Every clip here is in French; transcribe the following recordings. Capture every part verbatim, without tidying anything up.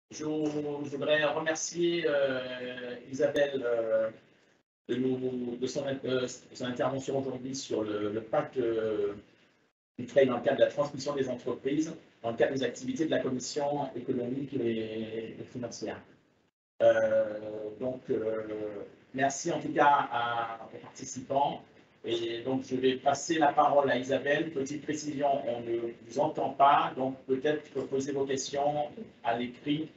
Je, je voudrais remercier euh, Isabelle euh, de, nous, de, son, de, son, intervention aujourd'hui sur le, le pacte euh, du trade dans le cadre de la transmission des entreprises, dans le cadre des activités de la Commission économique et, et financière. Euh, donc, euh, merci en tout cas à, aux participants. Et donc, je vais passer la parole à Isabelle. Petite précision, on ne vous entend pas, donc peut-être poser vos questions à l'écrit.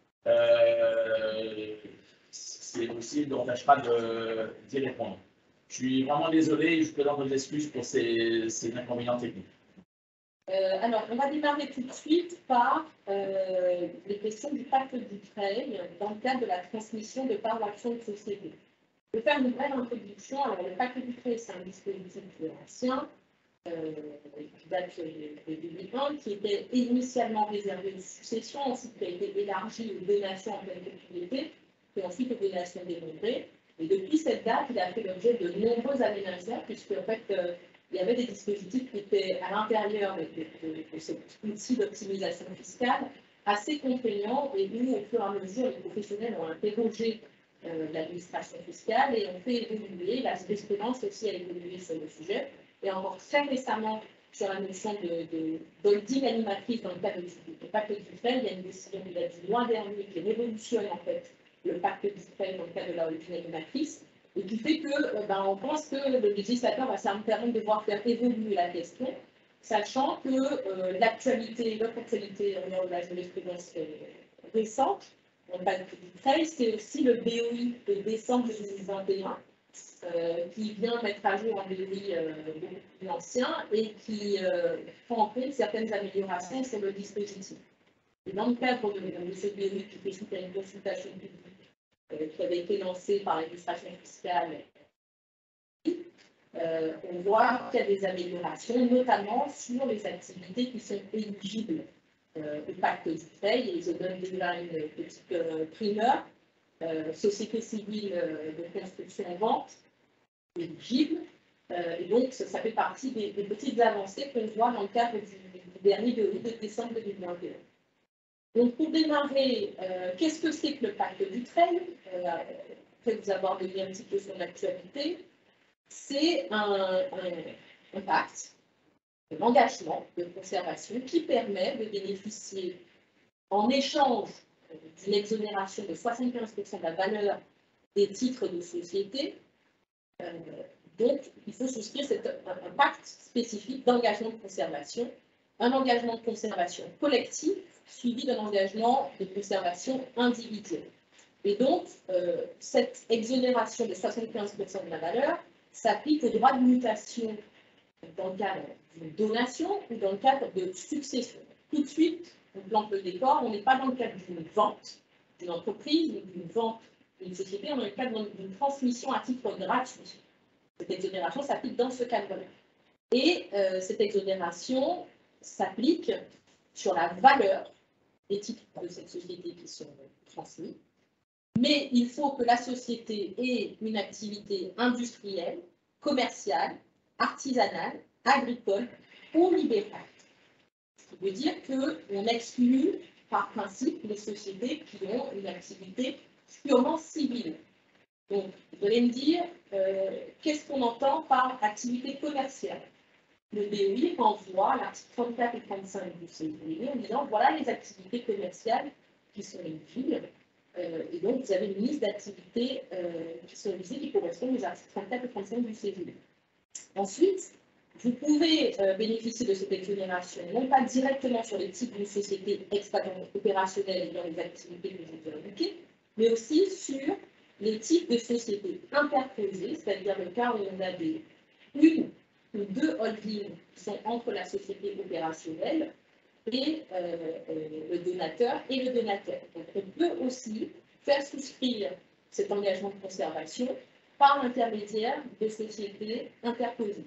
Euh, c'est possible, on n'empêche pas d'y répondre. Je suis vraiment désolé et je présente vos excuses pour ces, ces inconvénients techniques. Euh, alors, on va démarrer tout de suite par euh, les questions du pacte du trade dans le cadre de la transmission de parts d'actions de société. Je vais faire une brève introduction. Alors, le pacte du trade, c'est un dispositif ancien, euh, qui date de deux mille un, qui était initialement réservé aux successions, ensuite qui a été élargi aux donations en pleine propriété, puis ensuite aux donations démembrées. Et depuis cette date, il a fait l'objet de nombreux aménagements, puisque en fait, euh, il y avait des dispositifs qui étaient à l'intérieur de, de, de, de cet outil d'optimisation fiscale assez contraignants et où, au fur et à mesure, les professionnels ont interrogé euh, l'administration fiscale et ont fait évoluer. La jurisprudence aussi a évolué sur le sujet. Et encore très récemment, sur la notion de, de holding animatrice dans le cadre du pacte du trade, il y a une décision qui date du mois dernier qui révolutionne en fait le pacte du trade dans le cadre de la holding animatrice. Et qui fait que, ben, on pense que le législateur va ça me permettre de voir faire évoluer la question, sachant que euh, l'actualité, notre actualité de la jurisprudence récente, dans le pacte du trade, c'est aussi le B O I de décembre deux mille vingt et un, euh, qui vient mettre à jour un B O I euh, beaucoup plus ancien et qui euh, prend en compte certaines améliorations sur le dispositif. Et dans le cadre de, de ce B O I qui fait suite à une consultation publique, qui avait été lancé par l'administration fiscale, euh, on voit qu'il y a des améliorations, notamment sur les activités qui sont éligibles euh, au pacte du trade. Et je donne déjà une petite euh, primeur. Euh, société civile euh, de construction en vente, éligible. Euh, et donc, ça, ça fait partie des, des petites avancées qu'on voit dans le cadre du, du dernier B O I de décembre deux mille vingt et un. Donc, pour démarrer, euh, qu'est-ce que c'est que le pacte du trade? euh, Après vous avoir donné un petit peu son actualité, c'est un, un, un pacte, un engagement de conservation qui permet de bénéficier, en échange d'une exonération de soixante-quinze pour cent de la valeur des titres de société. Euh, donc, il faut souscrire cet, un, un pacte spécifique d'engagement de conservation, un engagement de conservation collectif, suivi d'un engagement de conservation individuelle. Et donc, euh, cette exonération de soixante-quinze pour cent de la valeur s'applique au droit de mutation dans le cadre d'une donation ou dans le cadre de succession. Tout de suite, on plante le décor, on n'est pas dans le cadre d'une vente d'une entreprise ou d'une vente d'une société, on est dans le cadre d'une transmission à titre gratuit. Cette exonération s'applique dans ce cadre-là. Et euh, cette exonération s'applique sur la valeur des titres de cette société qui sont transmis. Mais il faut que la société ait une activité industrielle, commerciale, artisanale, agricole ou libérale. Ce qui veut dire qu'on exclut par principe les sociétés qui ont une activité purement civile. Donc, vous allez me dire, euh, qu'est-ce qu'on entend par activité commerciale? Le B O I renvoie à l'article trente-quatre et trente-cinq du C G I en disant voilà les activités commerciales qui sont éligibles. Euh, et donc, vous avez une liste d'activités euh, qui sont visées qui correspondent aux articles trente-quatre et trente-cinq du C G I. Ensuite, vous pouvez euh, bénéficier de cette exonération, non pas directement sur les types de sociétés exploitantes opérationnelles et dans les activités que je vous ai indiquées, mais aussi sur les types de sociétés interposées, c'est-à-dire le cas où on a des, une ou deux holdings qui sont entre la société opérationnelle et euh, euh, le donateur et le donateur. Donc, on peut aussi faire souscrire cet engagement de conservation par l'intermédiaire de sociétés interposées.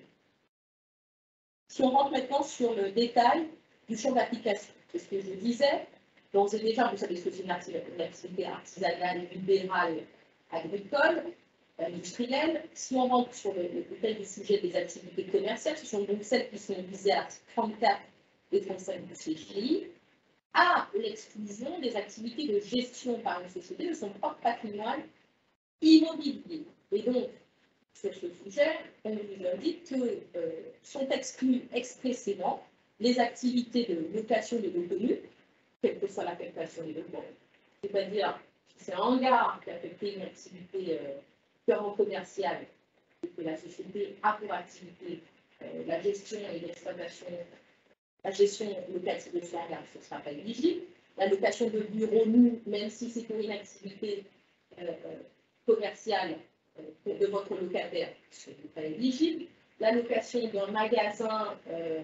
Si on rentre maintenant sur le détail du champ d'application, c'est ce que je disais, d'ores et déjà, vous savez ce que c'est une activité artisanale, libérale, agricole, industrielle. Si on rentre sur le, le détail du sujet des activités commerciales, ce sont donc celles qui sont visées à l'article trente-quatre et trente-cinq du C G I, à d'exclusion des activités de gestion par une société de son propre patrimoine immobilier. Et donc, sur ce sujet, on nous indique que euh, sont exclues expressément les activités de location de locaux, quelle que soit l'affectation des locaux. C'est-à-dire, si c'est un hangar qui a affecté une activité euh, purement commerciale, et que la société a pour activité euh, la gestion et l'exploitation, la gestion locative de ce hangar, ce ne sera pas éligible. La location de bureaux, nous, même si c'est pour une activité euh, commerciale euh, de votre locataire, ce n'est pas éligible. La location d'un magasin, euh,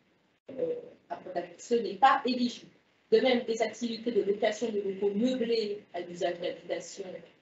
euh, ce n'est pas éligible. De même, des activités de location de locaux meublés à l'usage d'habitation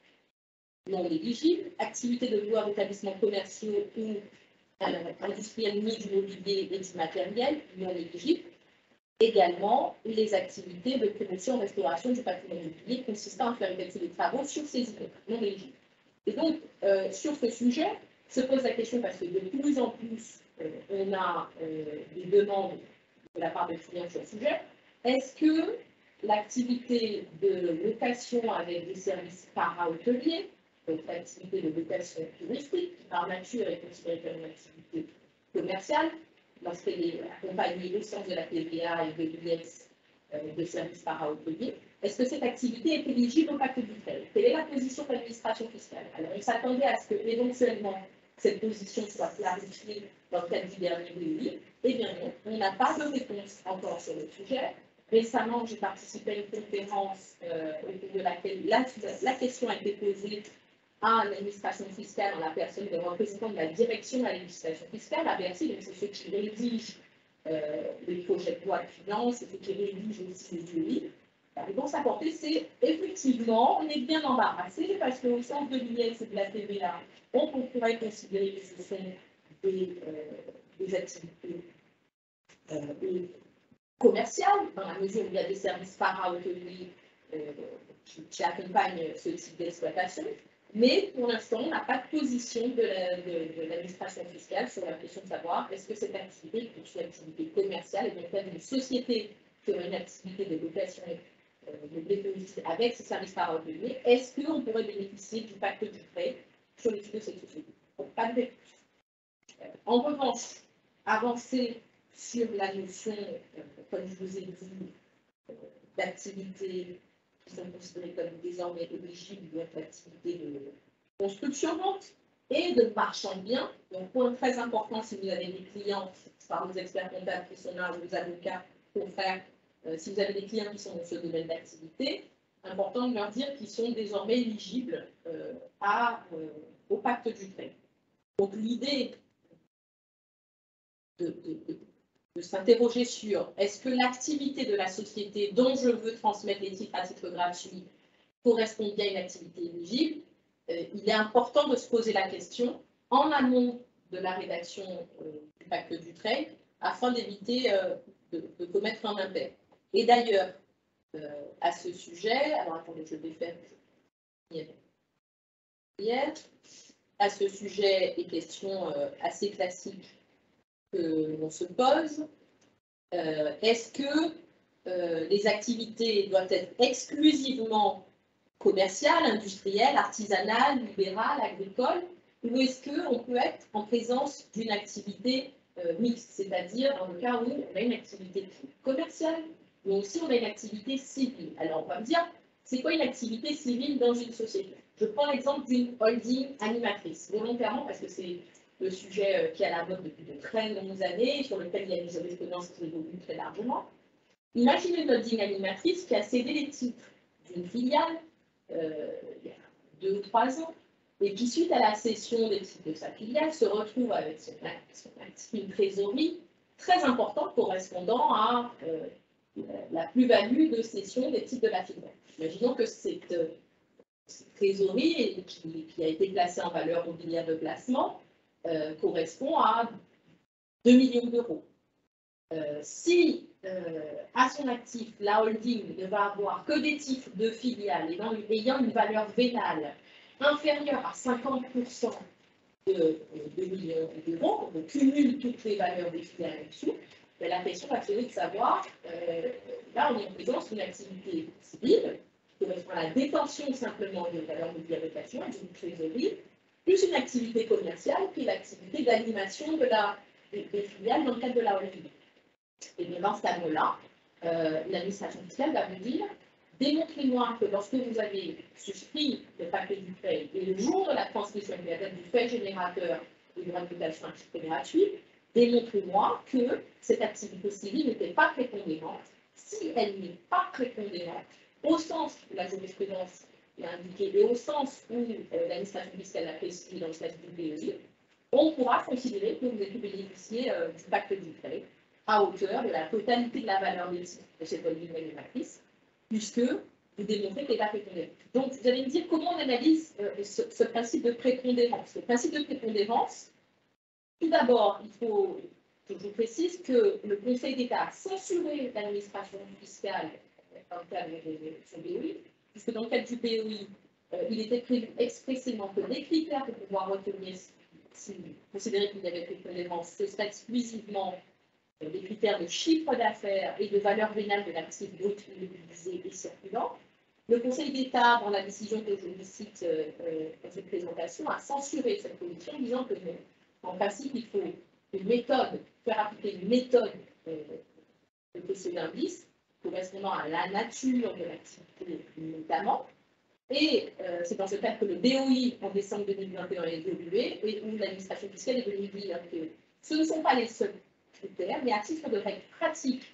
non éligibles, activités de loueur d'établissements commerciaux ou euh, industriels mis du mobilier et du matériel non éligibles. Également, les activités de promotion et restauration du patrimoine immobilier consistant à faire effectuer des travaux sur ces immeubles non éligibles. Et donc, euh, sur ce sujet, se pose la question parce que de plus en plus, euh, on a euh, des demandes de la part des clients sur ce sujet. Est-ce que l'activité de location avec des services para-hôteliers, donc l'activité de location touristique, qui par nature est considérée comme une activité commerciale, lorsqu'elle est accompagnée au sens de la T V A et de l'I S euh, de services para-hôteliers, est-ce que cette activité est éligible au pacte du trade? Quelle est la position de l'administration fiscale? Alors, on s'attendait à ce que, éventuellement, cette position soit clarifiée dans le cadre du dernier B O I. Eh bien non, on n'a pas de réponse encore sur le sujet. Récemment, j'ai participé à une conférence euh, au cours de laquelle la, la question a été posée à l'administration fiscale en la personne de représentant de la direction de la législation fiscale à Bercy, donc c'est ceux qui rédigent euh, les projets de loi de finances, c'est ceux qui rédigent aussi les B O I. La réponse apportée, c'est effectivement, on est bien embarrassé parce qu'au sens de l'I S et de la T V A, on pourrait considérer que ce sont des, euh, des activités euh, commerciales, dans la mesure où il y a des services para-hôteliers euh, qui, qui accompagnent ce type d'exploitation. Mais pour l'instant, on n'a pas de position de l'administration fiscale sur la question de savoir est-ce que cette activité est une activité commerciale et dans le cas d'une société qui aurait une activité de location euh, avec ces services para-hôteliers, est-ce qu'on pourrait bénéficier du pacte du prêt sur l'étude de cette société? Donc, pas de réponse. En revanche, avancer sur la notion, euh, comme je vous ai dit, euh, d'activité qui sont considérées comme désormais éligibles doivent être l'activité de construction-vente et de marchand de biens. Donc, point très important, si vous avez des clients, par nos experts comptables qui sont là, vos avocats, confrères, euh, si vous avez des clients qui sont dans ce domaine d'activité, important de leur dire qu'ils sont désormais éligibles euh, à, euh, au pacte du prêt. Donc, l'idée de, de, de de s'interroger sur est-ce que l'activité de la société dont je veux transmettre les titres à titre gratuit correspond bien à une activité éligible, euh, il est important de se poser la question en amont de la rédaction euh, du pacte du trade afin d'éviter euh, de, de commettre un impair. Et d'ailleurs, euh, à ce sujet, alors attendez, je vais faire hier, à ce sujet, des questions euh, assez classiques que l'on se pose. Euh, Est-ce que euh, les activités doivent être exclusivement commerciales, industrielles, artisanales, libérales, agricoles, ou est-ce qu'on peut être en présence d'une activité euh, mixte, c'est-à-dire dans le cas où on a une activité commerciale, mais aussi on a une activité civile. Alors on va me dire, c'est quoi une activité civile dans une société? Je prends l'exemple d'une holding animatrice, volontairement parce que c'est le sujet qui est à la mode depuis de très longues années, sur lequel il y a une jurisprudence qui évolue très largement. Imaginez une holding animatrice qui a cédé les titres d'une filiale euh, il y a deux ou trois ans, et qui, suite à la cession des titres de sa filiale, se retrouve avec son, son une trésorerie très importante correspondant à euh, la plus-value de cession des titres de la filiale. Imaginons que cette, euh, cette trésorerie qui, qui a été placée en valeur mobilière de placement Euh, correspond à deux millions d'euros. Euh, si, euh, à son actif, la holding ne va avoir que des titres de filiales ayant une valeur vénale inférieure à cinquante pour cent de deux millions d'euros, on cumule toutes les valeurs des filiales en dessous, Mais la question va être de savoir, euh, là on est en présence d'une activité civile qui correspond à la détention simplement de valeurs de biavocation, d'une trésorerie, plus une activité commerciale qui est l'activité d'animation de la, des, des filiales dans le cadre de la holding. Et bien dans ce cadre-là, euh, l'administration fiscale va vous dire, démontrez-moi que lorsque vous avez souscrit le paquet du fait et le jour de la transmission de la dette du fait générateur et de l'imputation à titre gratuit, démontrez-moi que cette activité civile n'était pas prépondérante. Si elle n'est pas prépondérante, au sens où la jurisprudence l'a indiqué et au sens où euh, l'administration fiscale l'a précisé dans le statut du P E I, on pourra considérer que vous avez pu bénéficier euh, du pacte du prêt à hauteur de la totalité de la valeur des titres de cette holding animatrice, puisque vous démontrez qu'elle n'est pas prépondérante. Donc, vous allez me dire comment on analyse euh, ce, ce principe de prépondérance. Le principe de prépondérance, tout d'abord, il faut que je vous précise que le Conseil d'État a censuré l'administration fiscale dans le cadre de son P O I, puisque dans le cadre du P O I, euh, il était prévu expressément que les critères pour pouvoir retenir, si vous considérez qu'il y avait prépondérance, ce serait exclusivement euh, des critères de chiffre d'affaires et de valeur vénale de l'actif brut immobilisé et circulant. Le Conseil d'État, dans la décision que je vous cite euh, euh, dans cette présentation, a censuré cette position, disant que non. En principe, il faut une méthode, faire appliquer une méthode euh, de T C E d'indice correspondant à la nature de l'activité notamment. Et euh, c'est dans ce cadre que le B O I, en décembre deux mille vingt et un, est évolué et où l'administration fiscale est venue dire que ce ne sont pas les seuls critères, mais à titre de règle pratique,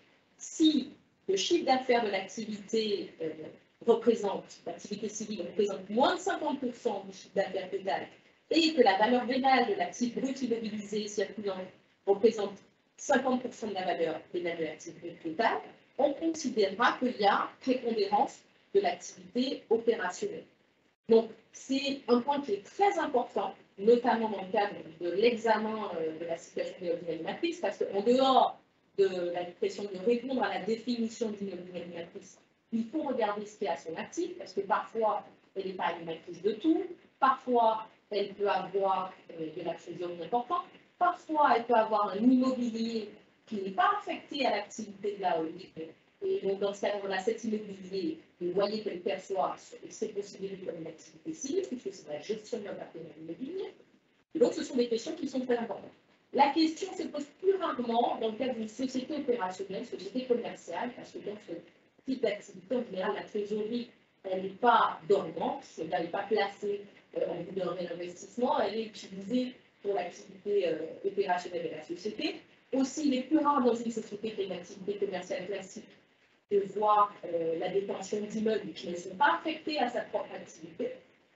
si le chiffre d'affaires de l'activité euh, représente, l'activité civile représente moins de cinquante pour cent du chiffre d'affaires total et que la valeur vénale de l'actif brut immobilisé circulant représente cinquante pour cent de la valeur vénale de l'actif brut total, on considérera qu'il y a prépondérance de l'activité opérationnelle. Donc, c'est un point qui est très important, notamment dans le cadre de l'examen de la situation des holdings animatrices, parce qu'en dehors de la question de répondre à la définition d'une holding animatrice, il faut regarder ce qu'il y a à son actif, parce que parfois, elle n'est pas animatrice de tout, parfois, elle peut avoir euh, de la trésorerie importante, parfois, elle peut avoir un immobilier qui n'est pas affecté à l'activité de la holding. Et donc, dans ce cadre-là, cet immobilier, vous voyez qu'elle perçoit, c'est considéré comme une activité civile, puisque c'est la gestion d'un partenaire immobilier. Et donc, ce sont des questions qui sont très importantes. La question se pose plus rarement dans le cadre d'une société opérationnelle, société commerciale, parce que dans ce type d'activité, en général, la trésorerie, elle n'est pas dormante, elle n'est pas placée euh, en vue d'un réinvestissement, elle est utilisée pour l'activité euh, opérationnelle de la société. Aussi, il est plus rare dans une société qui est une activité commerciale classique de voir euh, la détention d'immeubles qui ne sont pas affectés à sa propre activité.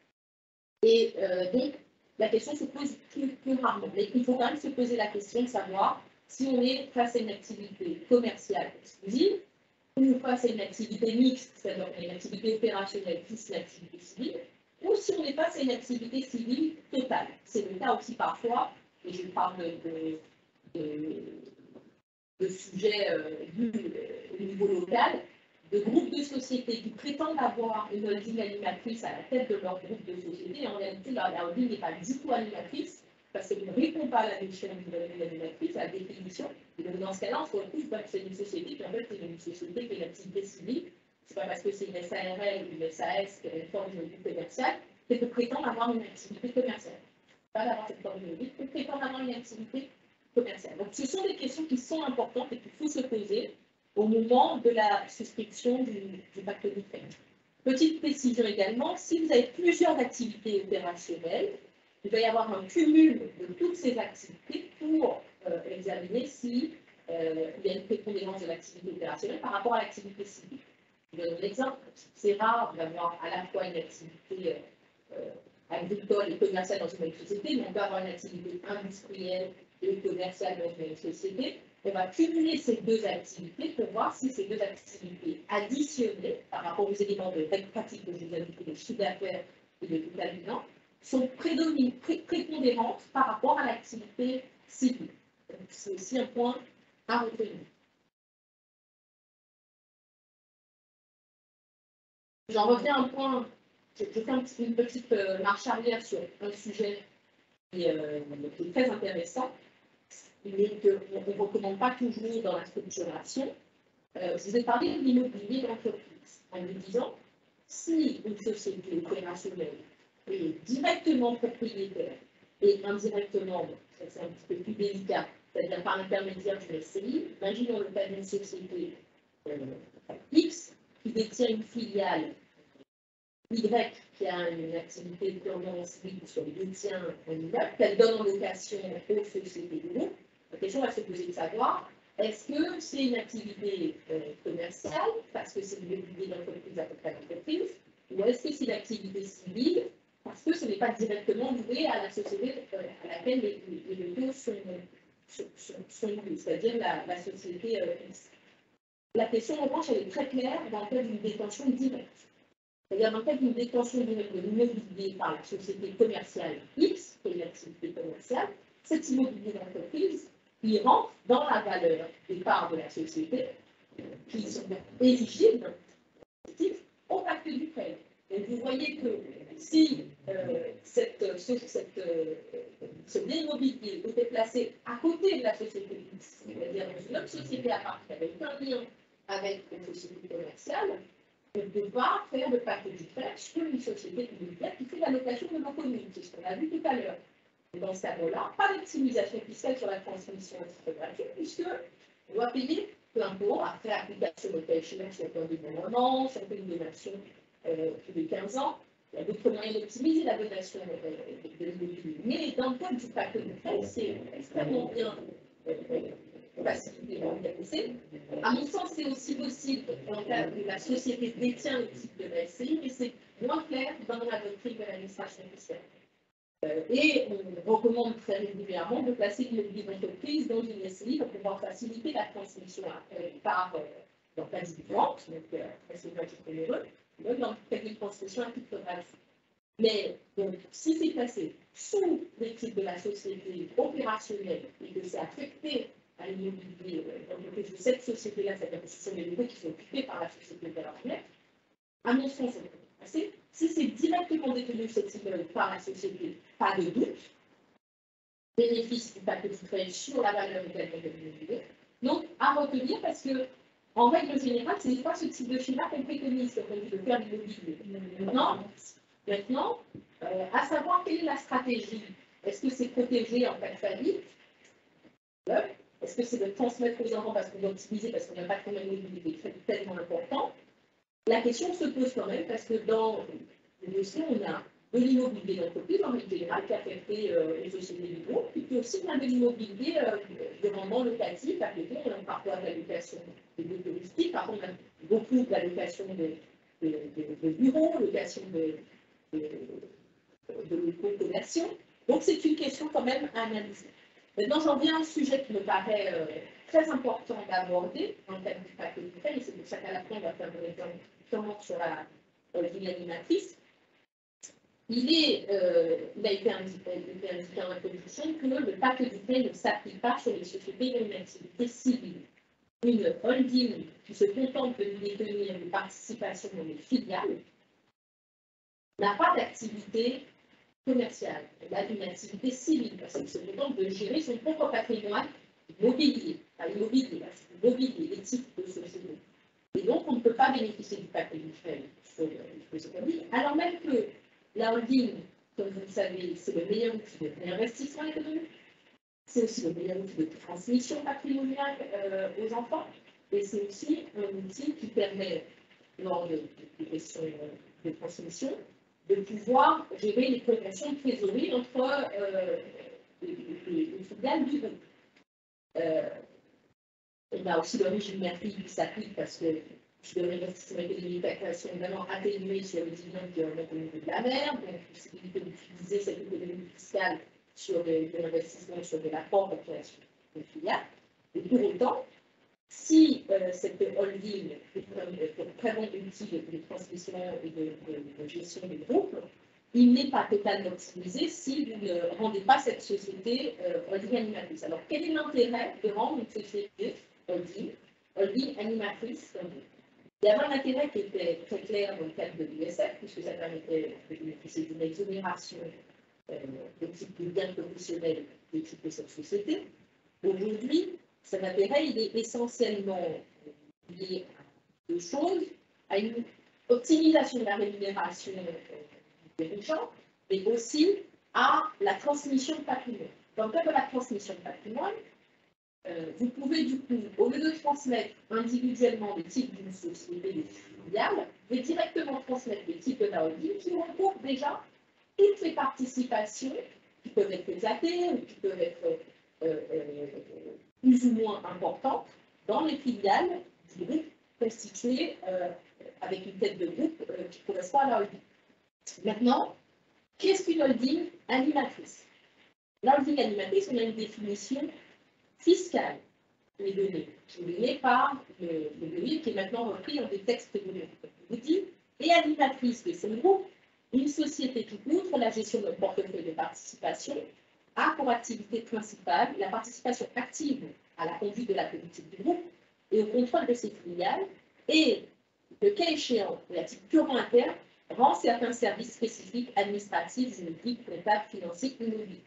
Et euh, donc, la question se pose plus, plus rarement. Mais il faut quand même se poser la question de savoir si on est face à une activité commerciale exclusive ou face à une activité mixte, c'est-à-dire une activité opérationnelle plus une activité civile, ou si on est face à une activité civile totale. C'est le cas aussi parfois, et je parle de, de, de de sujets euh, vus euh, au niveau local, de groupes de sociétés qui prétendent avoir une holding animatrice à la tête de leur groupe de sociétés. Et en réalité, la, la holding n'est pas du tout animatrice, parce qu'elle ne répond pas à la définition d'une holding animatrice, à la définition. Et donc, dans ce cas-là, on se retrouve que c'est une société qui, en fait, c'est une société qui est une activité civile. Ce n'est pas parce que c'est une S A R L ou une S A S qui a une forme juridique commerciale qu'elle peut prétendre avoir une activité commerciale. Pas d'avoir cette forme juridique, peut prétendre avoir une activité commerciale. Donc, ce sont des questions qui sont importantes et qu'il faut se poser au moment de la souscription du, du pacte du prêt. Petite précision également, si vous avez plusieurs activités opérationnelles, il va y avoir un cumul de toutes ces activités pour euh, examiner si euh, il y a une prépondérance de l'activité opérationnelle par rapport à l'activité civile. Je donne l'exemple, c'est rare d'avoir à la fois une activité euh, agricole et commerciale dans une même société, mais on peut avoir une activité industrielle et commerciale dans une même société. On va cumuler ces deux activités pour voir si ces deux activités additionnées par rapport aux éléments de règles pratiques que je vous ai indiqués, de chiffre d'affaires et de total bilan, sont prédominantes, pré prépondérantes par rapport à l'activité civile. C'est aussi un point à retenir. J'en reviens à un point, je, je fais un petit, une petite euh, marche arrière sur un sujet qui, euh, qui est très intéressant. mais qu'on ne recommande pas toujours dans la structuration. Euh, je vous ai parlé de l'immobilier d'entreprise en vous disant, si une société opérationnelle est directement propriétaire et indirectement, c'est un petit peu plus délicat, c'est-à-dire par l'intermédiaire d'une S C I, imaginons le cas d'une société euh, X qui détient une filiale Y qui a une activité purement civile sur le détient un immeuble, qu'elle donne en location aux sociétés du groupe. La question va se poser de savoir, est-ce que c'est une activité euh, commerciale, parce que c'est une immobilier d'entreprise à peu près d'entreprise, ou est-ce que c'est une activité civile, parce que ce n'est pas directement loué à la société euh, à laquelle les, les, les locaux sont, sont, sont, sont loués, c'est-à-dire la, la société euh, X. La question, en revanche, elle est très claire dans le cas d'une détention directe. C'est-à-dire dans le cas d'une détention directe de l'immobilier par la société commerciale X, qui est une activité commerciale, cet immobilier d'entreprise, il rentre dans la valeur des parts de la société qui sont éligibles au pacte du prêt. Donc vous voyez que si euh, cette, ce, cette, euh, ce bien immobilier était placé à côté de la société X, c'est-à-dire dans une autre société à part qui avait aucun lien avec une société commerciale, on ne peut pas faire le pacte du prêt sur une société immobilière qui fait la location de nos communes, c'est ce qu'on a vu tout à l'heure. Dans ce cas-là, pas d'optimisation fiscale sur la transmission gratuite, puisqu'on doit payer plein pot après application de cas échéant sur le plan de développement, sur une donation euh, tous les quinze ans. Il y a d'autres moyens d'optimiser la donation euh, de l'immobilier. Mais dans le cadre du pacte de prêt, c'est extrêmement bien euh, facilité dans le C. À mon sens, c'est aussi possible dans le cadre de la société détient le type de la S C I, mais c'est moins clair dans la doctrine de l'administration fiscale. Euh, et on recommande très régulièrement de placer l'immobilier d'entreprise dans une S C I pour pouvoir faciliter la transmission euh, par, euh, dans le cas d'une vente, donc euh, c'est un titre onéreux, donc dans le cas d'une transmission à titre gratuit. Mais donc, si c'est placé sous les titres de la société opérationnelle et que c'est affecté à l'immobilier d'entreprise de cette société-là, c'est-à-dire que ce sont des locaux qui sont occupés par la société opérationnelle, à mon sens, c'est passé. Si c'est directement détenu cette immeuble par la société, pas de doute, bénéfice du pacte du prêt sur la valeur également de l'immobilier. Donc, à retenir parce que, en règle générale, ce n'est pas ce type de schéma qu'on préconise quand on dit de faire de l'immobilier. Maintenant, maintenant euh, à savoir quelle est la stratégie. Est-ce que c'est protégé en cas de faillite? Est-ce que c'est de transmettre aux enfants parce qu'on doit optimiser, parce qu'on n'a pas de moyen immobilier qui est tellement important? La question se pose quand même parce que dans le dossier, on a de l'immobilier d'entreprise en règle générale qui a affecté euh, les sociétés du groupe, et puis aussi on a de l'immobilier euh, de rendement locatif avec lequel on a parfois de la location de lieux touristiques, parfois on a beaucoup de la location de, de, de, de bureaux, location de, de, de locaux commerciaux. Donc c'est une question quand même à analyser. Maintenant, j'en viens à un sujet qui me paraît euh, très important d'aborder dans le cadre du pacte du prêt, et c'est pour ça qu'à la fin, on va faire une réflexion purement sur la ligne animatrice. Il, est, euh, il a été indiqué, été indiqué en introduction que le pacte du prêt ne s'applique pas sur les sociétés qui ont une activité civile. Une holding qui se contente de détenir une participation dans les filiales n'a pas d'activité commerciale, elle a une activité civile, parce qu'il se contente de gérer son propre patrimoine immobilier, pas immobilier, c'est immobilier, les titres de société. Et donc, on ne peut pas bénéficier du pacte du prêt sur ce qu'on dit, alors même que la holding, comme vous le savez, c'est le meilleur outil de réinvestissement économique, c'est aussi le meilleur outil de transmission patrimoniale euh, aux enfants, et c'est aussi un outil qui permet, lors de, de, de questions de transmission, de pouvoir gérer les conventions de trésorerie entre euh, les, les, les filiales du groupe. Euh, on a aussi le régime Murphy qui s'applique parce que le réinvestissement économique a création vraiment atténué sur les dividendes qui remontent au niveau de la mer, donc possibilité d'utiliser cette économie fiscale sur les investissements sur de l'apport de création de filiales. Et pour autant, si euh, cette holding est un très bon outil de, de transmission et de, de, de gestion des groupes, il n'est pas totalement optimisé si vous ne rendez pas cette société euh, holding animatrice. Alors, quel est l'intérêt de rendre une société holding, holding animatrice? Il y avait un intérêt qui était très clair dans le cadre de l'U S F, puisque ça permettait de bénéficier d'une exonération euh, de type de bien professionnel de type de cette société. Aujourd'hui, cet intérêt, il est essentiellement lié à deux choses, à une optimisation de la rémunération des dirigeants, mais aussi à la transmission de patrimoine. Dans le cas de la transmission de patrimoine, euh, vous pouvez du coup, au lieu de transmettre individuellement le titre d'une société de filiale, vous pouvez directement transmettre le titre de la holding qui regroupe déjà toutes les participations qui peuvent être éclatées ou qui peuvent être euh, euh, plus ou moins importantes dans les filiales du groupe constituées euh, avec une tête de groupe euh, qui correspond à la holding. Maintenant, qu'est-ce qu'une holding animatrice? La holding animatrice, on a une définition fiscale qui est donnée, qui est donnée par le, le B O I, qui est maintenant repris dans des textes de l'Union. Je vous dis, et animatrice de ce groupe, une société qui, outre la gestion de portefeuille de participation, a pour activité principale la participation active à la conduite de la politique du groupe et au contrôle de ses filiales, et, le cas échéant, et à titre purement interne, rend certains services spécifiques administratifs, juridiques, comptables, financiers, immobiliers.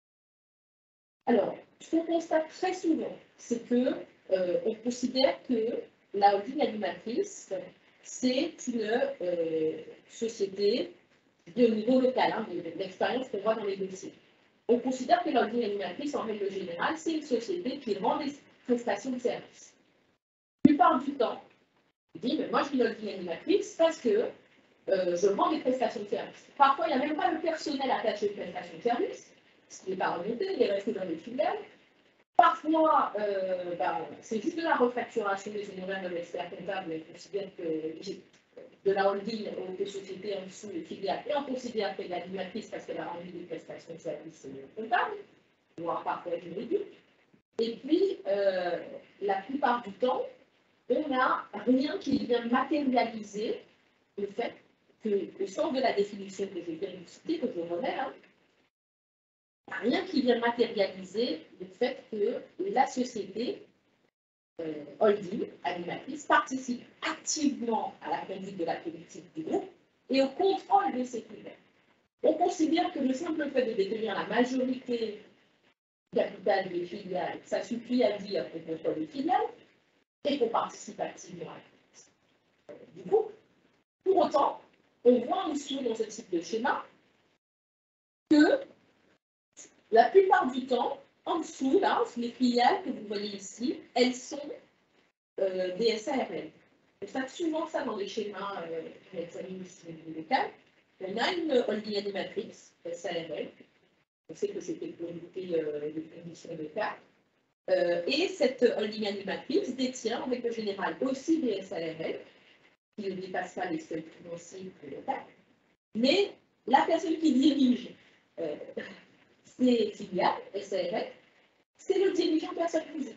Alors, ce qu'on constate très souvent, c'est que euh, on considère que la holding animatrice, c'est une euh, société de niveau local, hein, de l'expérience qu'on voit dans les dossiers. On considère que la holding animatrice, en règle générale, c'est une société qui rend des prestations de services. La plupart du temps, on dit, mais moi je suis une holding animatrice parce que euh, je rends des prestations de services. Parfois, il n'y a même pas le personnel attaché aux prestations de services, ce qui n'est pas remonté, il est resté dans les filiales. Parfois, euh, ben, c'est juste de la refacturation des honoraires de l'expert comptable, mais on considère que de la holding aux sociétés en dessous des filiales, et on considère qu'elle est animatrice parce qu'elle a rendu des prestations de services comptables, voire parfois juridiques. Et puis, euh, la plupart du temps, on n'a rien qui vient matérialiser le fait que, au sens de la définition que je viens de citer, que je remets, hein, rien qui vient matérialiser le fait que la société euh, holding, animatrice, participe activement à la conduite de la politique du groupe et au contrôle de ses filiales. On considère que le simple fait de détenir la majorité du capital des filiales, ça suffit à dire qu'on contrôle les filiales et qu'on participe activement à la politique du groupe. Pour autant, on voit en dessous dans ce type de schéma que la plupart du temps, en dessous, là, les filiales que vous voyez ici, elles sont euh, des S A R L. On fait souvent ça dans les schémas euh, qu'on examine ici au niveau local. On a une holding animatrice, S A R L. On sait que c'était pour éviter euh, les conditions de cas. Euh, et cette holding animatrice détient, en règle générale, aussi des S A R L, qui ne dépassent pas les seuils financiers pour le cas. Mais la personne qui dirige euh, ces filiales, S A R L, c'est le dirigeant personne physique.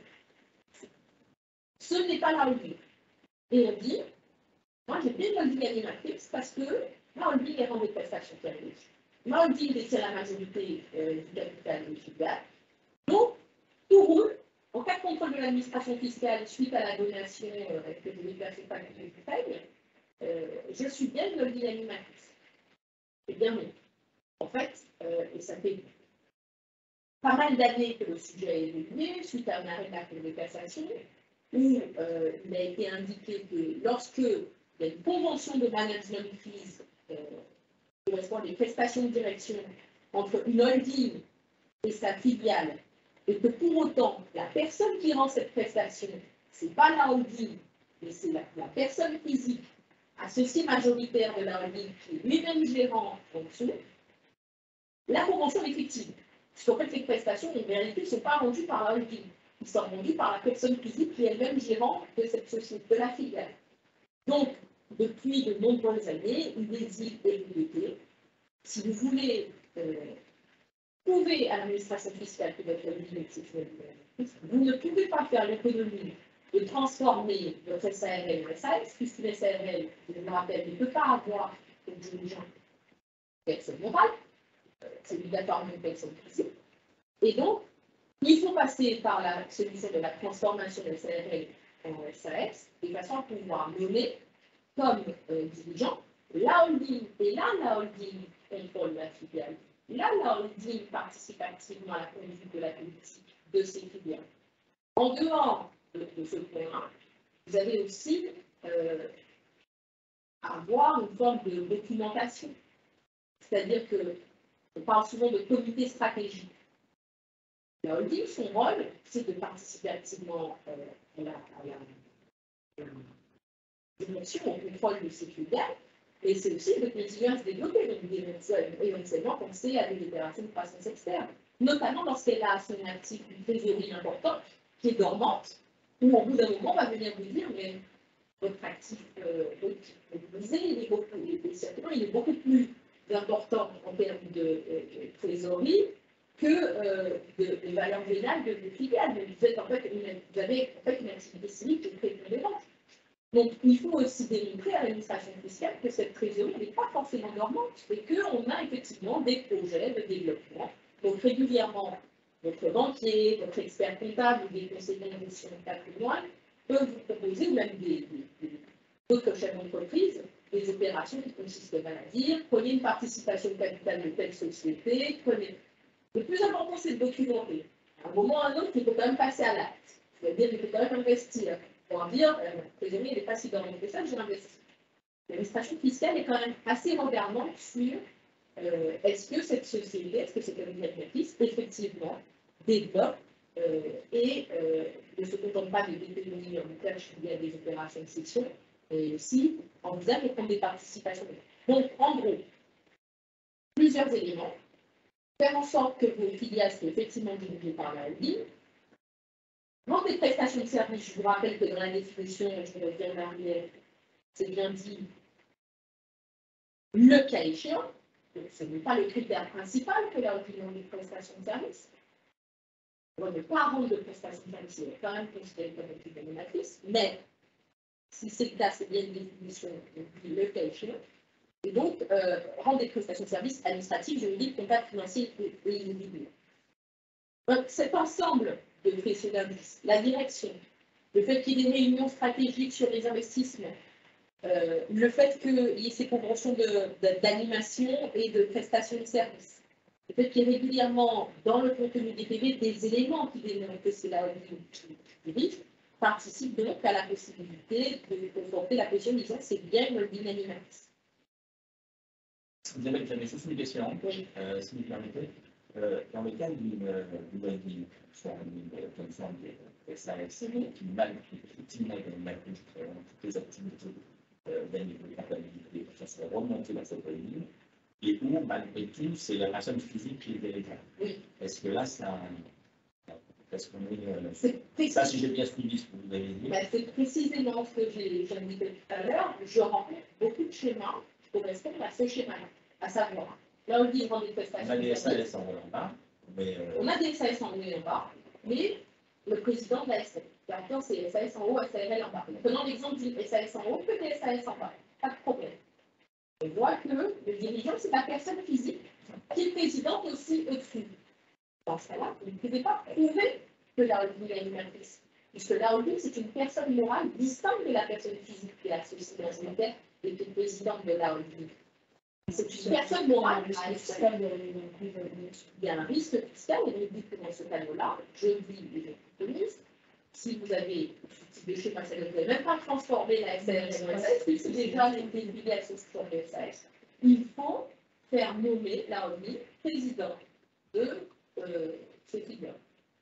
Ce n'est pas la holding. Et on dit, moi j'ai bien une holding animatrice parce que ma holding est rend des prestations de services. Ma holding détient la majorité euh, du capital des filiales. Donc, tout roule. En cas de contrôle de l'administration fiscale suite à la donation euh, que je vais placer par le paye, euh, je suis bien une holding animatrice. C'est bien mieux. En fait, euh, et ça fait pas mal d'années que le sujet a évolué suite à un arrêt de la Cour de cassation où euh, il a été indiqué que lorsque il y a une convention de management fees euh, qui correspond à des prestations de direction entre une holding et sa filiale, et que pour autant, la personne qui rend cette prestation, ce n'est pas la holding, mais c'est la, la personne physique associée majoritaire de la holding qui est lui-même gérant en dessous, la convention est fictive. Parce qu'en fait, les prestations, en vérité, ne sont pas rendues par la holding. Ils sont rendus par la personne physique qui est elle-même gérante de cette société, de la filiale. Donc, depuis de nombreuses années, il existe des libertés. Si vous voulez euh, prouver à l'administration fiscale que votre holding est exceptionnelle, vous ne pouvez pas faire l'économie de transformer votre S A R L en S A S, puisqu'une S A R L, je me rappelle, ne peut pas avoir comme dirigeant personne morale, c'est obligatoirement une personne physique. Et donc, il faut passer par la solution de la transformation de S A R L en S A S, de façon à pouvoir nommer comme euh, dirigeant la holding. Et là, la holding contrôle la filiale. Là, la holding participe activement à la conduite de la politique de ces filiales. En dehors de, de ce point-là, vous avez aussi euh, avoir une forme de documentation. C'est-à-dire qu'on parle souvent de comité stratégique. La holding, son rôle, c'est de participer activement euh, à la, à la, direction, au contrôle de ces filiales, et c'est aussi de continuer à se développer, donc éventuellement penser à des opérations de croissance externe, notamment lorsqu'elle a son actif une trésorerie importante, qui est dormante, où au bout d'un moment, on va venir vous dire, mais votre actif euh, mobilisé, il est beaucoup, il est beaucoup plus important en termes de, de, de trésorerie que euh, de, de valeur vénale de vos filiales. Mais vous, êtes en fait une, vous avez en fait une activité civique qui est prépondérante. Donc, il faut aussi démontrer à l'administration fiscale que cette trésorerie n'est pas forcément dormante et qu'on a effectivement des projets de développement. Donc, régulièrement, votre banquier, votre expert comptable ou des conseillers en gestion de patrimoine peuvent vous proposer, ou même des, des, d'autres chefs d'entreprise, des opérations qui consistent à dire prenez une participation capitale de telle société, prenez. Le plus important, c'est de documenter. À un moment ou à un autre, il faut quand même passer à l'acte. C'est-à-dire qu'il faut quand même investir. Pour en dire, euh, la trésorerie n'est pas si dormante que ça, j'ai investi. L'administration fiscale est quand même assez regardante sur euh, est-ce que cette société, est-ce que cette administratrice, effectivement, développe euh, et euh, ne se contente pas de détenir en cash il y a des opérations de cession, et aussi envisage de prendre des participations. Donc, en gros, plusieurs éléments. Faire en sorte que vos filiales soient effectivement dirigées par la holding. Vendre des prestations de services, je vous rappelle que dans la définition, je vais revenir en arrière, c'est bien dit le cas échéant. Donc, ce n'est pas le critère principal que la holding vend des prestations de services. On ne pas rendre de prestations de services, c'est quand même considéré comme une animatrice, mais si c'est le cas, c'est bien une définition, le cas échéant. Et donc, euh, rendre des prestations de services administratives, juridiques, comptables, financiers et immobiliers. Donc, cet ensemble de faits d'indices, la direction, le fait qu'il y ait des réunions stratégiques sur les investissements, euh, le fait qu'il y ait ces conventions d'animation de, de, et de prestations de services, le fait qu'il y ait régulièrement dans le contenu des P V des éléments qui démontrent que c'est la holding qui dirige, participe donc à la possibilité de conforter la position disant que c'est bien une holding animatrice. J'avais juste une question, oui. euh, si vous permettez. Euh, dans le cas d'une holding, soit une comme ça, des S A S, qui malgré effectivement toutes les activités de comptabilité, ça serait remonté dans cette holding, et où, malgré tout, c'est la personne physique qui est véritable. Oui. Est-ce que là, ça. Est-ce qu'on est. est ça, si j'ai bien suivi ce que vous avez dit. Ben, c'est précisément ce que j'ai indiqué tout à l'heure. Je rencontre beaucoup de schémas qui correspondent à ce schéma-là, à savoir. Là, on dit vend des prestations. On a des S A S en haut en bas. Mais euh... On a des S A S en haut et en bas, mais le président de la S A S. Maintenant, c'est S A S en haut, S A R L en bas. Prenons l'exemple du S A S en haut que des S A S en bas. Pas de problème. On voit que le dirigeant, c'est la personne physique qui est présidente aussi au-dessus. Dans ce cas-là, vous ne pouvez pas prouver que la holding est animatrice. Puisque la holding, c'est une personne morale distincte de la personne physique qui est associée dans une tête et qui est présidente de la holding. C'est une personne morale. Il y a un risque fiscal, et donc, dit que dans ce cas-là, je dis et je préconise, si vous avez ce type de schéma, vous n'avez même pas transformé la S A S en S A S, puisque déjà les filiales sont sur le S A S, il faut faire nommer la holding président de euh, ces filiales.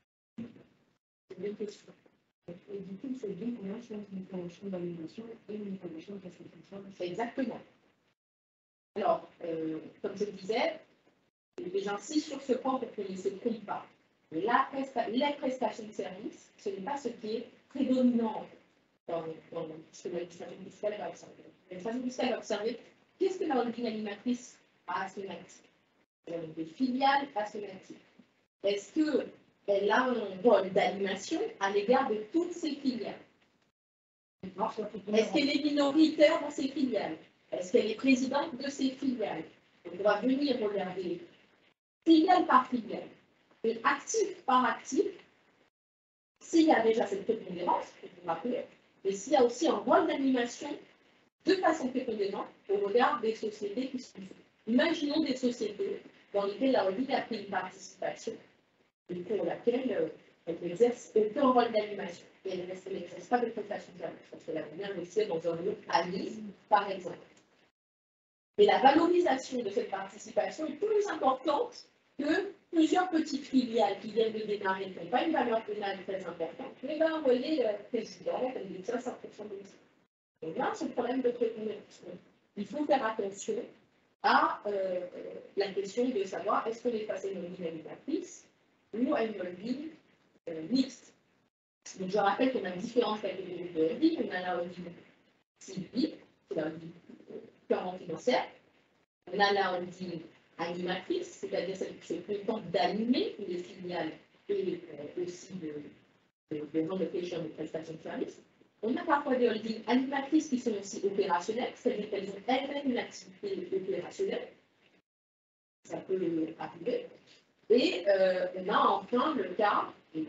C'est une question. Et du coup, c'est bien qu'on a une convention d'animation et une convention de classification. Exactement. Alors, euh, comme je le disais, j'insiste sur ce point pour qu'on ne se trompe pas. La presta les prestations de services, ce n'est pas ce qui est prédominant dans, dans ce que l'administration fiscale va observer. L'administration fiscale va observer qu'est-ce que la holding animatrice a à son actif. Elle a des filiales à son actif. Est-ce qu'elle a un rôle d'animation à l'égard de toutes ses filiales? Est-ce qu'elle est minoritaire dans ses filiales? Est-ce qu'elle est présidente de ses filiales? On va venir regarder filiale par filiale et actif par actif s'il y a déjà cette prépondérance, pour vous rappeler, et s'il y a aussi un rôle d'animation de façon prépondérante au regard des sociétés qui sont. Imaginons des sociétés dans lesquelles la holding a pris une participation et pour laquelle Elle n'exerce aucun rôle d'animation. Et elle n'exerce pas de prestation de service, parce qu'elle a bien investi dans un groupe ami, par exemple. Mais la valorisation de cette participation est plus importante que plusieurs petites filiales qui viennent de démarrer, qui n'ont pas une valeur pénale très importante, mais ben, envoyer le président, elle détient cinq pour cent de l'État. Donc là, c'est le problème de préconisation. Il faut faire attention à euh, la question de savoir est-ce qu'on est face à une holding animatrice ou à une holding euh, mixte. Donc je rappelle qu'on a différentes catégories de holding. On a la holding civile, c'est la holding purement financière. On a la holding animatrice, c'est-à-dire celle qui se contente d'animer les filiales et euh, aussi de, de, de non-location de prestations de services. On a parfois des holdings animatrices qui sont aussi opérationnelles, c'est-à-dire qu'elles ont elles-mêmes une activité opérationnelle. Ça peut arriver. Et euh, on a enfin le cas des,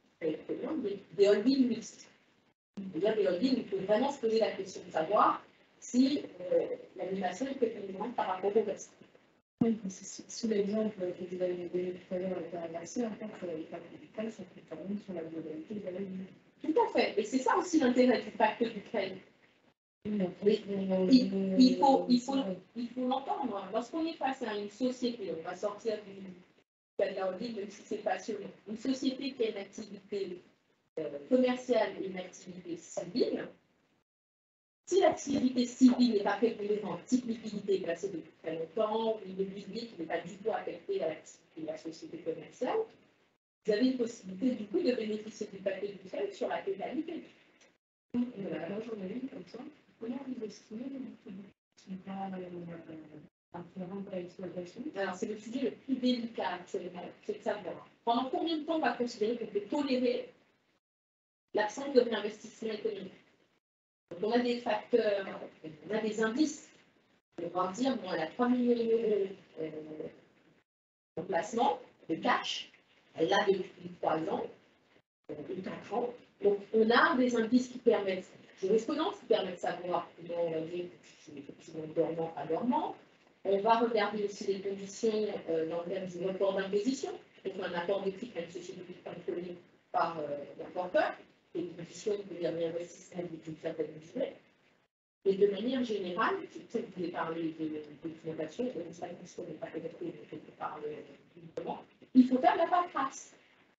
des holdings mixtes. C'est-à-dire des holdings où il faut vraiment se poser la question de savoir si euh, l'animation est prédominante par rapport au reste. Oui, sous l'exemple que vous avez donné tout à l'heure avec la rédaction, en fait, les pactes du Crèle sont prédominants sur la globalité de la holding. Tout à fait. Et c'est ça aussi l'intérêt du pacte du Crèle. Oui, il, il faut il faut il faut l'entendre. Lorsqu'on est face à une société, on va sortir du de la holding, même si c'est passionnant, une société qui a une activité euh, commerciale et une activité civile. Si l'activité civile n'est pas prépondérante, type liquidité placée depuis très longtemps, ou le public n'est pas du tout affecté à l'activité de la société commerciale, vous avez une possibilité du coup de bénéficier du paquet du Crèle sur la pénalité. Voilà, là, j'en ai une comme ça. Comment vous estimez ce n'est pas afférent à l'exploitation? Alors, c'est le sujet le plus délicat actuellement, c'est de savoir pendant combien de temps on va considérer qu'on peut tolérer l'absence de réinvestissement économique. Donc, on a des facteurs, on a des indices. On va dire, bon, elle a trois millions d'euros euh, de placement, de cash, elle l'a depuis trois ans, euh, ou quatre ans. Donc, on a des indices qui permettent, jurisprudence, qui permettent de savoir comment on va dire si effectivement dormant, pas dormant. On va regarder aussi les conditions euh, dans le cadre du report d'imposition. Donc, un accord de titre à une société qui est contrôlée par euh, l'apporteur, et les conditions de réinvestissement d'une certaine durée. Et de manière générale, je sais que vous voulez parler de documentation, et de ça qu'on n'est pas connecté, mais je peux parler uniquement. Il faut faire de la paperasse.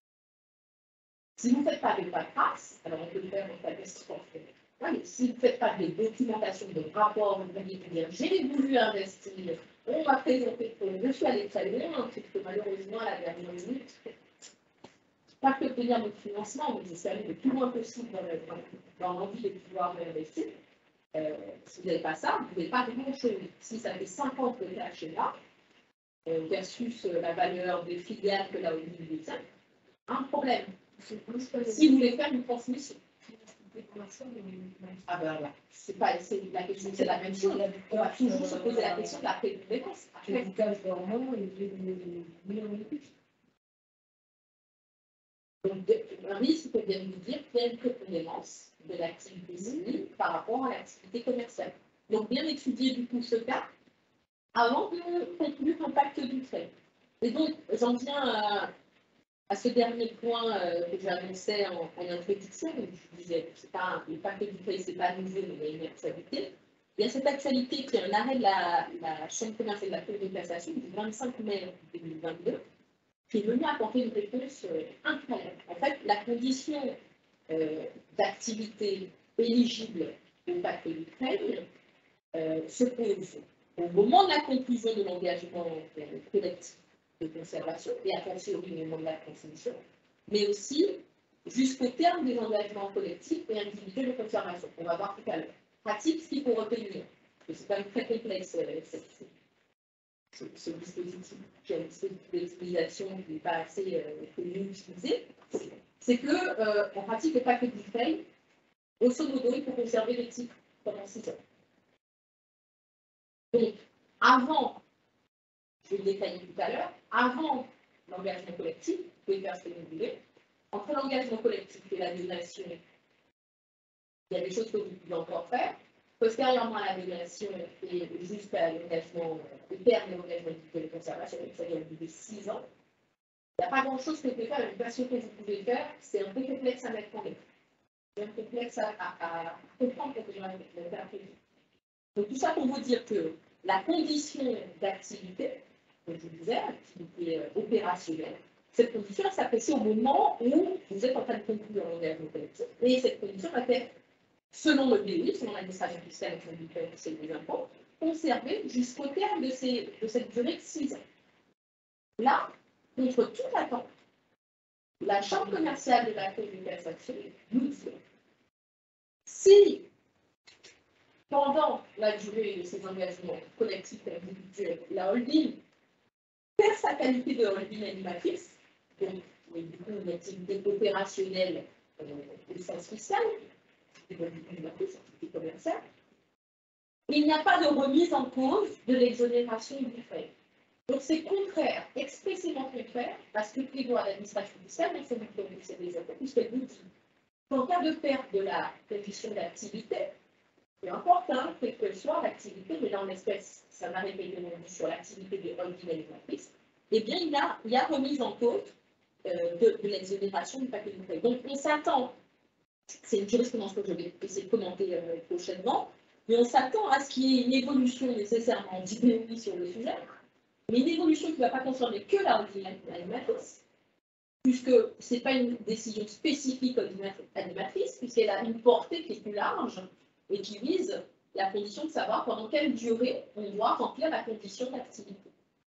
Si vous ne faites pas de paperasse, alors on peut le faire en catastrophe. Oui, si vous ne faites pas de documentation, de rapport, vous allez dire j'ai voulu investir, on m'a présenté, je suis allé très loin, c'est que malheureusement, à la dernière minute, pas que obtenir notre financement, mais je suis allé le plus loin possible dans, le, dans l'envie de pouvoir investir. Euh, si vous n'avez pas ça, vous ne pouvez pas grand-chose. Si ça fait cinquante de cash là, euh, versus euh, la valeur des filiales que la holding détient, un problème. Si vous voulez faire une transmission. Ah ben voilà, c'est pas, c'est la question, c'est la même chose. On va toujours se poser la question de la prépondérance. J'ai du cash dormant et j'ai des millions de plus. Donc, un risque peut bien vous dire qu'il y a une prépondérance de l'activité civile par rapport à l'activité commerciale. Donc, bien étudier du coup ce cas avant de conclure un pacte du Crèle. Et donc, j'en viens à, à ce dernier point euh, que j'annonçais en, en introduction. Donc, je disais, c'est pas un, le pacte du Crèle, c'est pas nouveau, mais il y a une actualité. Il y a cette actualité qui est un arrêt de la, la Chambre commerciale de la Cour de cassation du vingt-cinq mai deux mille vingt-deux. Qui est venu apporter une réponse euh, incroyable. En fait, la condition euh, d'activité éligible au pacte du Crèle euh, se pose au moment de la conclusion de l'engagement euh, collectif de conservation, et attention au moment de la transmission, mais aussi jusqu'au terme des engagements collectifs et individuels de conservation. On va voir tout à l'heure. Pratique, ce qu'il faut retenir, parce que c'est quand même très complexe euh, cette Ce, ce dispositif, qui a une dispositif d'utilisation qui n'est pas assez euh, connu utilisé, c'est que euh, en pratique, le pacte du Crèle, grosso modo, il faut conserver les titres pendant six ans. Donc, avant, je l'ai détaillé tout à l'heure, avant l'engagement collectif, vous pouvez faire ce que vous voulez. Entre l'engagement collectif et la donation, il y a des choses que vous pouvez encore faire. Postérieurement à la donation et jusqu'à l'engagement, le terme de l'engagement de conservation, c'est-à-dire au bout de six ans, Il n'y a pas grand-chose que vous pouvez faire, une version que vous pouvez faire, c'est un peu complexe à mettre en œuvre. C'est un peu complexe à, à, à comprendre pour que je le faire. Donc tout ça pour vous dire que la condition d'activité, comme je vous disais, activité opérationnelle, cette condition s'apprécie au moment où vous êtes en train de conclure l'engagement collectif. Et cette condition va être, selon le B I, selon l'administration fiscale et des impôts, conservée jusqu'au terme de, ces, de cette durée de six ans. Là, contre toute attente, la Chambre commerciale de la communication nous dit si, pendant la durée de ces engagements collectifs et individuels, la holding perd sa qualité de holding animatrice, donc du coup une activité opérationnelle euh, au sens fiscal, une animatrice, activité commerciale, il n'y a pas de remise en cause de l'exonération du frais. Donc c'est contraire, expressément contraire à ce que prévoit l'administration fiscale dans son diplôme de C D Z, puisqu'elle nous dit qu'en cas de perte de la condition d'activité, c'est important, quelle que soit l'activité, mais dans l'espèce, ça va répéter sur l'activité des holdings animatrices, eh bien il y a, il y a remise en cause euh, de, de l'exonération du paquet de frais. Donc on s'attend, c'est une jurisprudence que je vais essayer de commenter euh, prochainement, mais on s'attend à ce qu'il y ait une évolution nécessairement du B O I sur le sujet, mais une évolution qui ne va pas concerner que la holding animatrice, puisque ce n'est pas une décision spécifique animatrice, puisqu'elle a une portée qui est plus large et qui vise la condition de savoir pendant quelle durée on doit remplir la condition d'activité.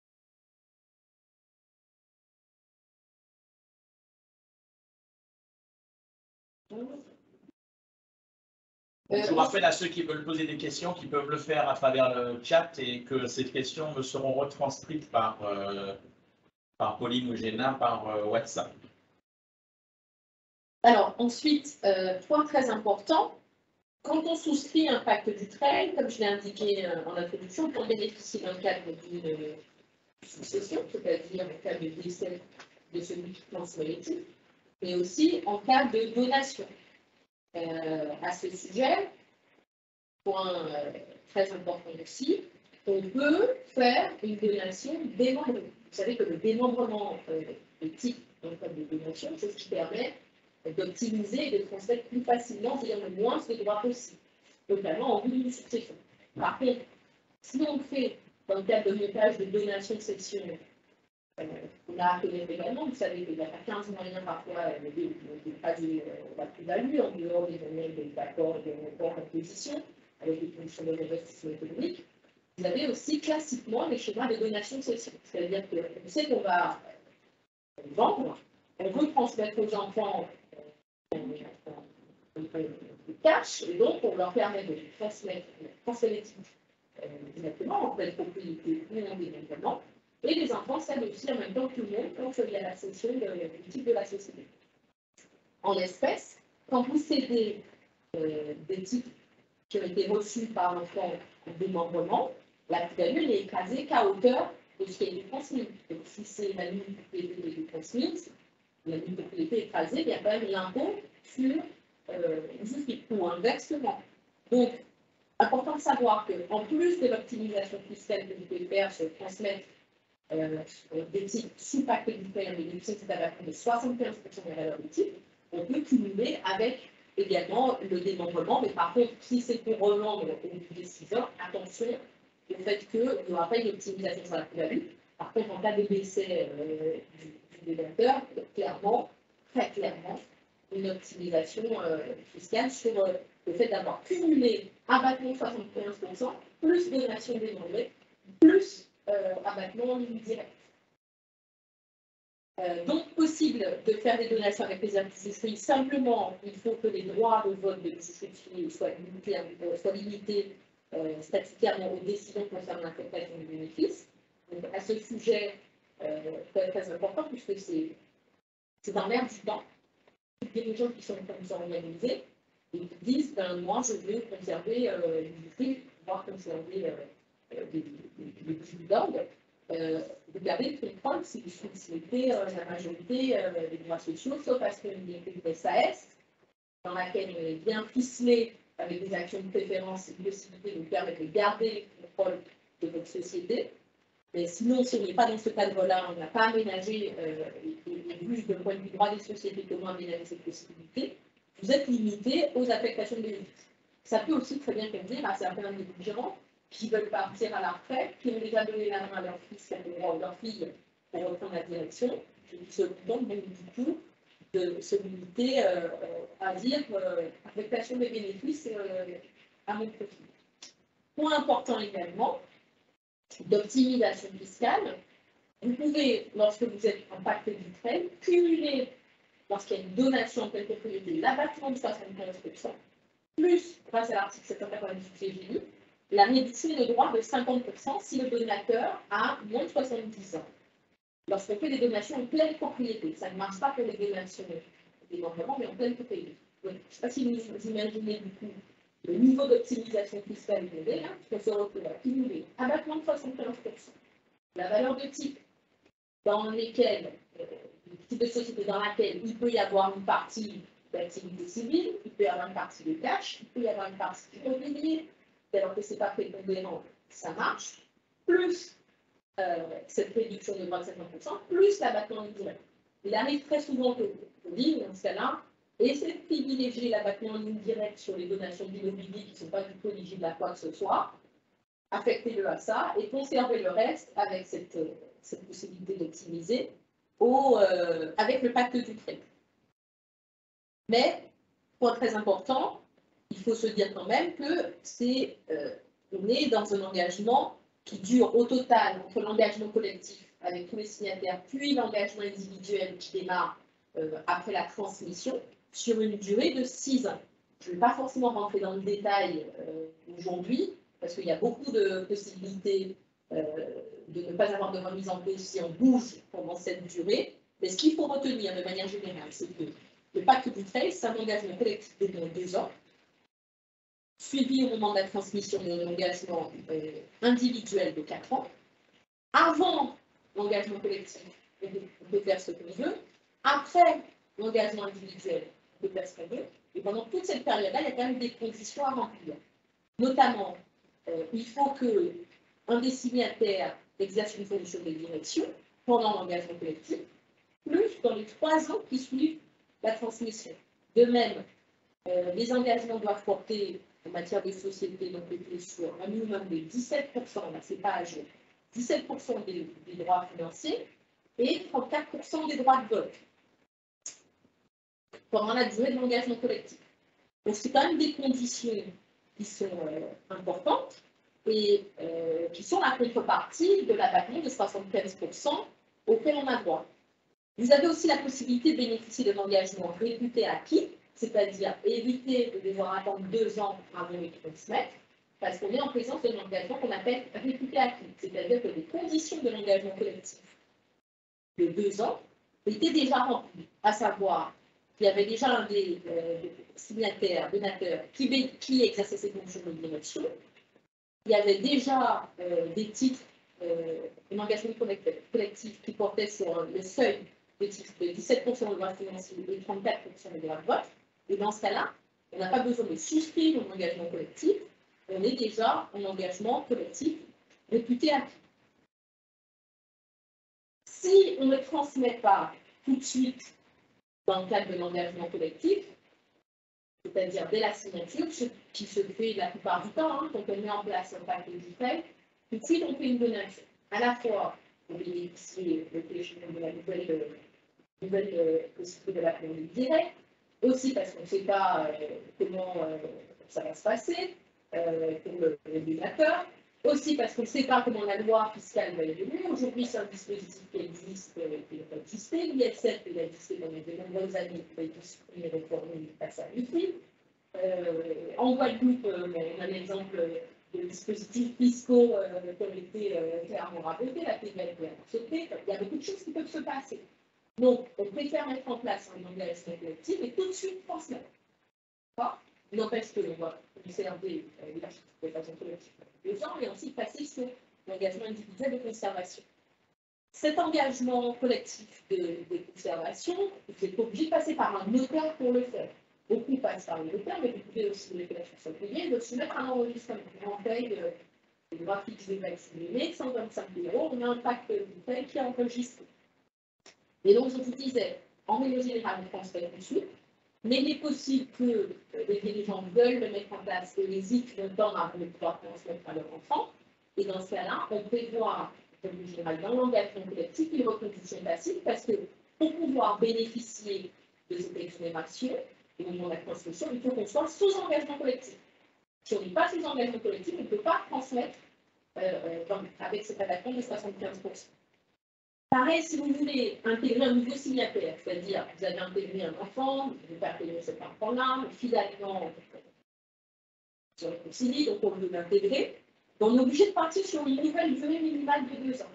Je vous rappelle à ceux qui veulent poser des questions qu'ils peuvent le faire à travers le chat et que ces questions me seront retranscrites par, euh, par Pauline ou Géna par euh, WhatsApp. Alors, ensuite, euh, point très important, quand on souscrit un pacte du trail, comme je l'ai indiqué euh, en introduction, on bénéficie d'un cadre d'une succession, c'est-à-dire en cas de décès de celui qui transmet l'étude, mais aussi en cas de donation. Euh, à ce sujet, point euh, très important aussi, on peut faire une donation démembrée. Vous savez que le démembrement euh, de type dans le cas de donation, c'est ce qui permet d'optimiser et de transmettre plus facilement, c'est-à-dire le moins de droits possible, notamment en vue d'une succession. Par contre, si on fait dans le cadre de montage de donation de section, euh, on a appelé également, vous savez qu'il n'y a pas quinze moyens parfois de pas de la plus-value en dehors des moyens d'accords et de reports d'imposition avec les conditions de l'investissement économique. Vous avez aussi classiquement les schémas de donation de section, c'est-à-dire qu'on sait qu'on va vendre, on veut transmettre aux enfants le cash, et donc on leur permet de transmettre, transmettre euh, directement en fait propriété ou en développement, et les enfants cèdent aussi en même temps que tout le monde quand il y a la cession du type de la société. En espèces, quand vous cédez euh, des titres qui ont été reçus par l'enfant en démembrement, la plus-value n'est écrasée qu'à hauteur de ce qui a été transmis. Donc si c'est la ligne de propriété qui a été transmise, la ligne de propriété écrasée, il y a quand même l'impôt sur euh, l'usufruit, ou inversement. Donc, important de savoir qu'en plus de l'optimisation fiscale que vous pouvez faire sur transmettre euh, des titres sous pacte du père, mais des titres à de soixante-quinze pour cent de la valeur du titre, on peut cumuler avec également le démembrement, mais par contre, si c'est pour revendre au bout des six ans, attention au fait qu'il n'y aura pas une optimisation sur la plus-value. Par contre, en cas de décès euh, du, du détenteur, clairement, très clairement, une optimisation euh, fiscale sur euh, le fait d'avoir cumulé abattement soixante-quinze pour cent, plus donation démembrée, plus euh, abattement en ligne directe. Euh, donc, possible de faire des donations avec les usufruits. Simplement, il faut que les droits de vote de l'usufruit soient limités, euh, soient limités euh, statutairement aux décisions concernant l'affectation du bénéfice. Donc, à ce sujet, euh, c'est très important puisque c'est dans l'air du temps. Il y a des gens qui sont comme ça organisés et qui disent ben, moi, je veux conserver euh, l'usufruit, pouvoir conserver euh, des, des, des dividendes. Euh, vous gardez le contrôle si vous souhaitez euh, la majorité euh, des droits sociaux, sauf à ce qu'il y ait une S A S dans laquelle on est bien ficelé avec des actions de préférence et une possibilité de vous permettre de garder le contrôle de votre société. Mais sinon, si on n'est pas dans ce cadre-là, on n'a pas aménagé, euh, et plus d'un point de vue droit des sociétés, comment aménager cette possibilité, vous êtes limité aux affectations de bénéfices. Ça peut aussi très bien convenir à certains étudiants qui veulent partir à la retraite, qui ont déjà donné la main à leur fils ou leur fille pour reprendre la direction, et qui se demandent donc du coup de se limiter euh, à dire euh, affectation des bénéfices euh, à mon profit. Point important également, d'optimisation fiscale, vous pouvez, lorsque vous êtes en pacte du trade, cumuler, lorsqu'il y a une donation en pleine propriété, l'abattement de soixante-quinze pour cent, plus, grâce à l'article sept cent quatre-vingt-dix G J, la réduction de droit de cinquante pour cent si le donateur a moins de soixante-dix ans. Lorsqu'on fait des donations en pleine propriété, ça ne marche pas pour les donations des membres, mais en pleine propriété. Donc, je ne sais pas si vous imaginez du coup le niveau d'optimisation fiscale qu'on est, hein, qu'on se retrouve à cumuler abattement de soixante-quinze pour cent, la valeur de type dans lesquelles, euh, le type de société dans laquelle il peut y avoir une partie d'activité civile, il peut y avoir une partie de cash, il peut y avoir une partie immobilier, alors que ce n'est pas prépondérant, ça marche, plus euh, cette réduction de droit de cinquante pour cent, plus l'abattement indirect. Il arrive très souvent que on dit, dans ce cas-là, essayez de privilégier l'abattement indirect sur les donations d'immobilier qui ne sont pas du tout éligibles à quoi que ce soit, affectez-le à ça et conservez le reste avec cette, cette possibilité d'optimiser euh, avec le pacte du trade. Mais, point très important, il faut se dire quand même que c'est, euh, on est dans un engagement qui dure au total entre l'engagement collectif avec tous les signataires, puis l'engagement individuel qui démarre euh, après la transmission, sur une durée de six ans. Je ne vais pas forcément rentrer dans le détail euh, aujourd'hui, parce qu'il y a beaucoup de possibilités euh, de ne pas avoir de remise en cause si on bouge pendant cette durée. Mais ce qu'il faut retenir de manière générale, c'est que le pacte du trade, c'est un engagement collectif de deux ans, suivi au moment de la transmission d'un engagement euh, individuel de quatre ans. Avant l'engagement collectif, on peut faire ce qu'on veut. Après l'engagement individuel, on peut faire ce qu'on veut. Et pendant toute cette période-là, il y a quand même des conditions à remplir. Notamment, euh, il faut qu'un des signataires exerce une fonction de direction pendant l'engagement collectif, plus dans les trois ans qui suivent la transmission. De même, euh, les engagements doivent porter en matière de société, donc sur un minimum de dix-sept pour cent, là c'est pas à jour, dix-sept pour cent des, des droits financiers et trente-quatre pour cent des droits de vote pendant la durée de l'engagement collectif. Donc c'est quand même des conditions qui sont euh, importantes et euh, qui sont la contrepartie de l'abattement de soixante-quinze pour cent auquel on a droit. Vous avez aussi la possibilité de bénéficier d'un engagement réputé acquis, c'est-à-dire éviter de devoir attendre deux ans avant de transmettre, parce qu'on est en présence d'un engagement qu'on appelle réputé acquis, c'est-à-dire que les conditions de l'engagement collectif de deux ans étaient déjà remplies, à savoir qu'il y avait déjà un des euh, signataires, donateurs, qui, qui exerçait ses fonctions de direction, il y avait déjà euh, des titres, euh, un engagement collectif qui portait sur le seuil de titres de dix-sept pour cent de droits financiers et trente-quatre pour cent de droits de vote. Et dans ce cas-là, on n'a pas besoin de souscrire un engagement collectif, on est déjà un engagement collectif réputé acquis. Si on ne transmet pas tout de suite dans le cadre de l'engagement collectif, c'est-à-dire dès la signature, ce qui se fait la plupart du temps, hein, quand on met en place un pacte du trade, tout de suite on fait une donation. À la fois pour bénéficier de la nouvelle, euh, nouvelle euh, possibilité de la période directe, aussi parce qu'on ne sait pas euh, comment euh, ça va se passer euh, pour le, le donateur, aussi parce qu'on ne sait pas comment la loi fiscale va évoluer. Aujourd'hui, c'est un dispositif qui existe, euh, qui n'a pas existé. L'I S F, il a existé pendant de nombreuses années, qui a été supprimé, réformé, il passe à l'I F I. Euh, en Guadeloupe, euh, on a l'exemple de dispositifs fiscaux euh, qui ont été euh, clairement rabotés, la P V L a sauté. Il y a beaucoup de choses qui peuvent se passer. Donc, on préfère mettre en place un engagement collectif et tout de suite transmettre. Il n'empêche qu'on va conserver l'architecture de façon collective deux ans et ensuite passer sur l'engagement individuel de conservation. Cet engagement collectif de, de conservation, vous n'êtes pas obligé de passer par un notaire pour le faire. Beaucoup passent par le notaire, mais vous pouvez aussi le faire sur son payer, de soumettre un enregistrement, un recueil les droits fixes des vaccinés, cent vingt-cinq euros, on a un pacte Dufresne qui est enregistré. Et donc, je vous disais, en règle générale, on transfère tout de suite, mais il est possible que les dirigeants veulent le mettre en place et hésitent longtemps avant de pouvoir transmettre à leur enfant. Et dans ce cas-là, on prévoit, en règle générale, dans l'engagement collectif, une reconduction passive parce que pour pouvoir bénéficier de cette exonération au moment de la transmission, il faut qu'on soit sous engagement collectif. Si on n'est pas sous engagement collectif, on ne peut pas transmettre euh, dans, avec cet abattement de soixante-quinze pour cent. Pareil, si vous voulez intégrer un nouveau signataire, c'est-à-dire vous avez intégré un enfant, vous ne pouvez pas intégrer cet enfant-là, mais finalement, on se réconcilie, donc on veut l'intégrer. Donc on est obligé de partir sur une nouvelle durée minimale de deux ans.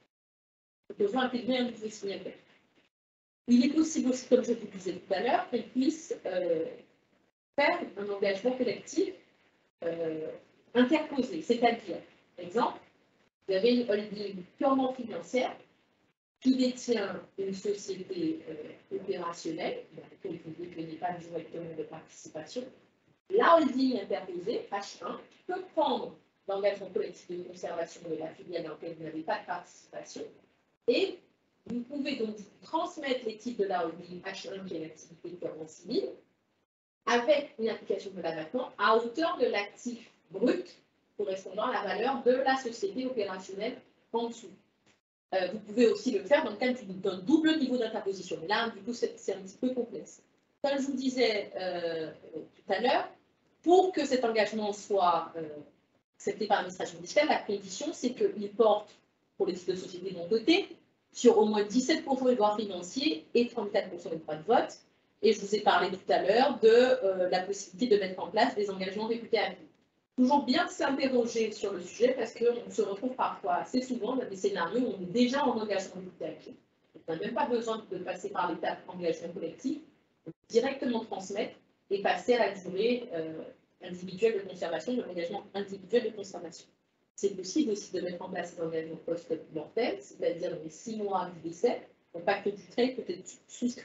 On peut intégrer un nouveau signataire. Il est possible aussi, comme je vous disais tout à l'heure, qu'on puisse euh, faire un engagement collectif euh, interposé, c'est-à-dire, exemple, vous avez une holding purement financière qui détient une société euh, opérationnelle, dans laquelle vous ne donnez pas directement de participation. La holding interposée, H un, peut prendre l'engagement collectif de conservation de la filiale dans laquelle vous n'avez pas de participation et vous pouvez donc transmettre les titres de la holding H un, qui est l'activité purement civile, avec une application de l'abattement à hauteur de l'actif brut correspondant à la valeur de la société opérationnelle en dessous. Euh, vous pouvez aussi le faire dans le cadre d'un double niveau d'interposition. Mais là, du coup, c'est un petit peu complexe. Comme je vous disais euh, tout à l'heure, pour que cet engagement soit euh, accepté par l'administration fiscale, la condition, c'est qu'il porte, pour les titres de société non cotés, sur au moins dix-sept pour cent des droits financiers et trente-quatre pour cent des droits de vote. Et je vous ai parlé tout à l'heure de euh, la possibilité de mettre en place des engagements réputés à vie. Toujours bien s'interroger sur le sujet parce qu'on se retrouve parfois assez souvent dans des scénarios où on est déjà en engagement réputé à vie. On n'a même pas besoin de passer par l'étape engagement collectif, on peut directement transmettre et passer à la durée euh, individuelle de conservation, de l'engagement individuel de conservation. C'est possible aussi de mettre en place des engagements post-mortels, c'est-à-dire dans les six mois du décès, le pacte Dufresne peut être souscrit.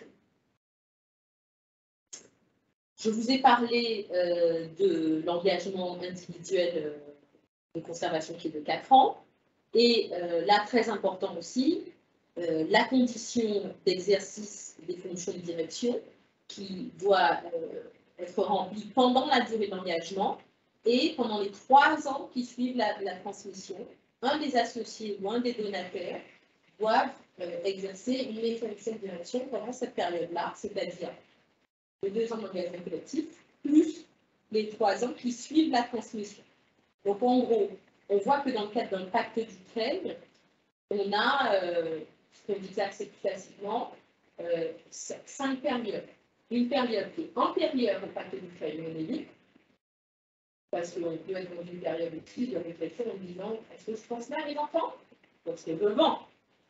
Je vous ai parlé euh, de l'engagement individuel euh, de conservation qui est de quatre ans. Et euh, là, très important aussi, euh, la condition d'exercice des fonctions de direction qui doit euh, être remplie pendant la durée d'engagement et pendant les trois ans qui suivent la, la transmission. Un des associés ou un des donataires doivent euh, exercer une fonction de direction pendant cette période-là, c'est-à-dire les deux ans d'engagement collectif, plus les trois ans qui suivent la transmission. Donc, en gros, on voit que dans le cadre d'un pacte Dufresne, on a, euh, ce qu'on dit assez plus facilement, euh, cinq périodes. Une période qui est antérieure au pacte Dufresne, on est libre, parce qu'on peut être dans une période de de réflexion en disant est-ce que je pense là à mes enfants? Parce que je vends.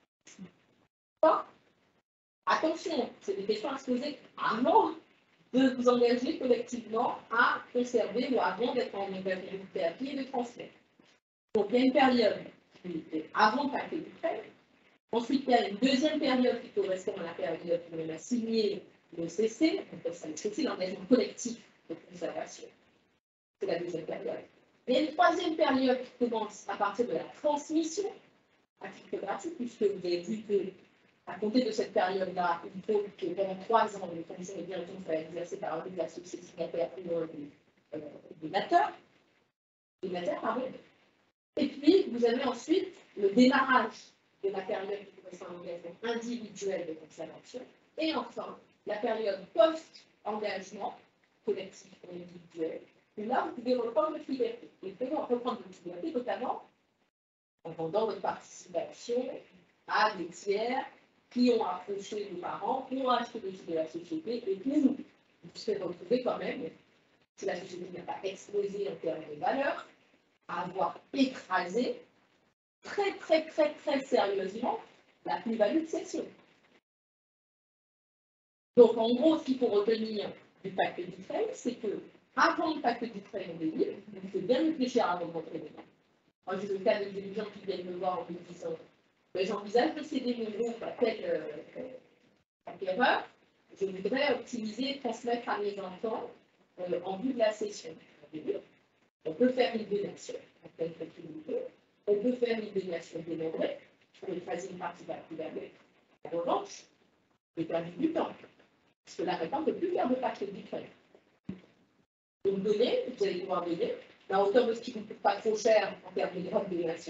Pas. Attention, c'est des questions à se poser avant de vous engager collectivement à conserver ou avant d'être en engagement de thérapie et de transfert. Donc, il y a une période qui est avant le pacte Dufresne. Ensuite, il y a une deuxième période qui correspond à la période où on a signé le C C, donc ça, le C C, l'engagement collectif de conservation. C'est la deuxième période. Il y a une troisième période qui commence à partir de la transmission à titre gratuit, puisque vous avez vu que à compter de cette période-là, il faut que pendant trois ans, les fonctions de direction soient exercées par un de la société signataire ou un euh, donateur. Donateur, pardon. Et puis, vous avez ensuite le démarrage de la période qui correspond à l'engagement individuel de conservation. Et enfin, la période post-engagement collectif ou individuel. Et là, vous pouvez reprendre votre liberté. Vous pouvez reprendre votre liberté, notamment en vendant votre participation à des tiers qui ont approché nos parents, qui ont acheté le titre de la société et qui vous serez retrouvés quand même, si la société n'a pas explosé en termes de valeur, à avoir écrasé très, très, très, très sérieusement la plus-value de cession. Donc, en gros, ce qu'il faut retenir du pacte Dufresne, c'est que avant le pacte Dufresne, on est libre, il faut bien réfléchir avant de rentrer dedans. Moi, j'ai le cas de dirigeants qui viennent me voir en me disant j'envisage de céder mon groupe à telle euh, acquéreur, je voudrais optimiser et transmettre à mes enfants euh, en vue de la cession. On peut faire une donation à telle possibilité. on peut faire une déviation dénombrée pour une troisième partie de la plus-value. En revanche, j'ai perdu du temps, parce que la réponse ne peut plus faire de paquet du trait. Donc, donner, vous allez pouvoir donner, la hauteur de ce qui ne coûte pas trop cher en termes de grande déviation.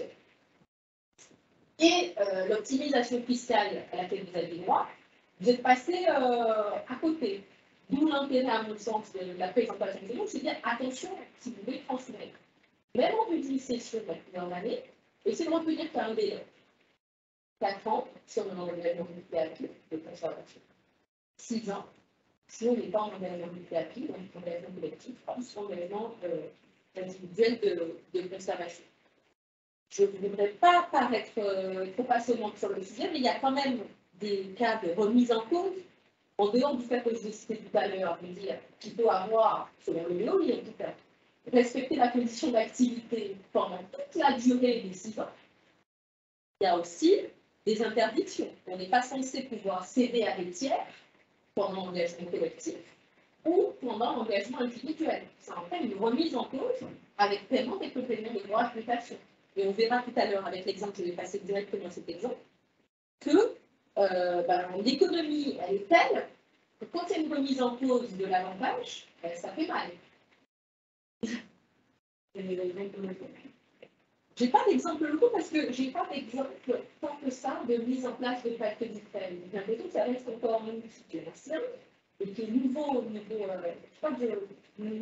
Et euh, l'optimisation fiscale à laquelle vous avez droit, vous êtes passé euh, à côté. D'où l'intérêt, à mon sens, de la présentation de c'est de dire attention, si vous voulez transmettre, même en publicité sur la première année, essayez de retenir qu'il y a un délai. quatre ans, si on est en engagement multi-actif de conservation. six ans, si on n'est pas en engagement multi-actif, donc en engagement collectif, ou en engagement euh, individuel de, de conservation. Je ne voudrais pas paraître euh, trop passionnante sur le sujet, mais il y a quand même des cas de remise en cause, en dehors du fait que je vous citais tout à l'heure, de dire qu'il faut avoir, selon le Loi, en tout cas, respecter la condition d'activité pendant toute la durée des six ans. Il y a aussi des interdictions. On n'est pas censé pouvoir céder à des tiers pendant l'engagement collectif ou pendant l'engagement individuel. Ça entraîne une remise en cause avec paiement des compléments de droits d'application. Et on verra tout à l'heure avec l'exemple, je vais passer directement à cet exemple, que euh, ben, l'économie, elle est telle que quand il y a une remise en cause de l'avantage, ben, ça fait mal. Je n'ai pas d'exemple locaux parce que je n'ai pas d'exemple tant que ça de mise en place de pacte d'Ukraine. J'ai l'impression que ça reste encore un outil ancien et qui est nouveau au niveau. Euh, je sais pas de.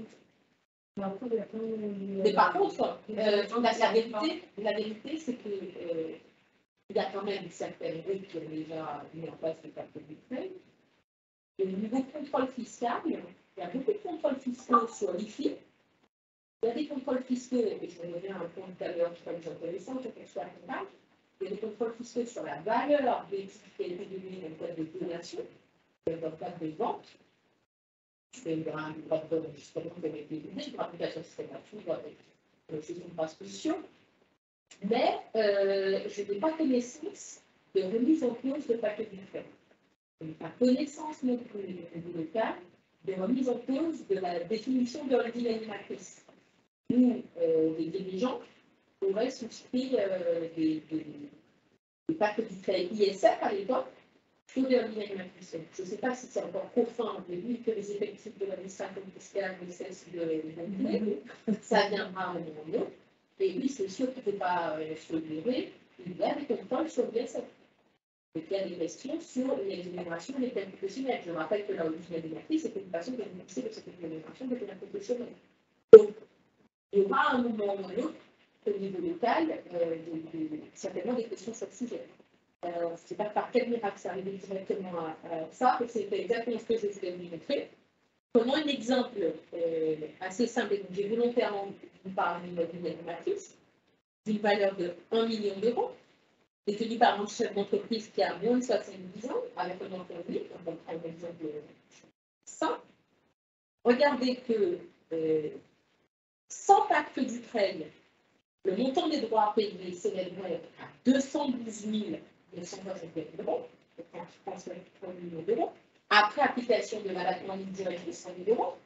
Mais par contre, euh, la, la vérité, la vérité c'est que euh, il y a quand même certaines groupes qui ont déjà mis en place le pacte d'Ukraine. Et au niveau contrôle fiscal, il y a beaucoup de contrôles fiscaux sur l'I F I. Il y a des contrôles fiscaux, et je reviens à un point tout à l'heure qui est très intéressant, je pense à la il y a des contrôles fiscaux sur la valeur des titres qui a été donnée dans le cadre de donation, dans le cadre de vente. C'est un droit de donner justement qui avait été donné, une application systématique avec ces contrats spéciaux. Mais euh, je n'ai pas connaissance de remise en cause de pacte d'Ukraine. Je n'ai pas connaissance non plus au niveau local de remise en cause de la définition de holding animatrice. Où euh, les dirigeants auraient souscrit euh, des, des, des pactes d'Ukraine I S F à l'époque sur des holding animatrices. Je ne sais pas si c'est encore profond, mais vu que les effectifs de l'administration fiscale ne cessent de gonfler, ça viendra à un moment donné. Et oui, c'est sûr qu'il ne faut pas euh, se leurrer, il y a des contrôles sur l'I S F. Et il y a des questions sur l'exonération des peines professionnelles. Je rappelle que la holding animatrice, c'est une façon de bénéficier de cette exonération des peines professionnelles. Donc, il y aura un moment ou un autre, au niveau local, euh, des, des, certainement des questions sur le sujet. Euh, je ne sais pas par quel miracle ça arrive directement à, à ça, mais c'était exactement ce que je voulais vous montrer. Prenons un exemple euh, assez simple, et donc j'ai volontairement vous parlé d'une holding animatrice, d'une valeur de un million d'euros, détenue par un chef d'entreprise qui a moins de soixante-dix ans, avec un employé, on prend un exemple simple. Regardez que euh, sans pacte d'Ukraine, le montant des droits payés s'élèverait à deux cent douze mille neuf cent soixante-dix euros, trente-trois millions d'euros, après application de l'abattement individuel de cent mille euros.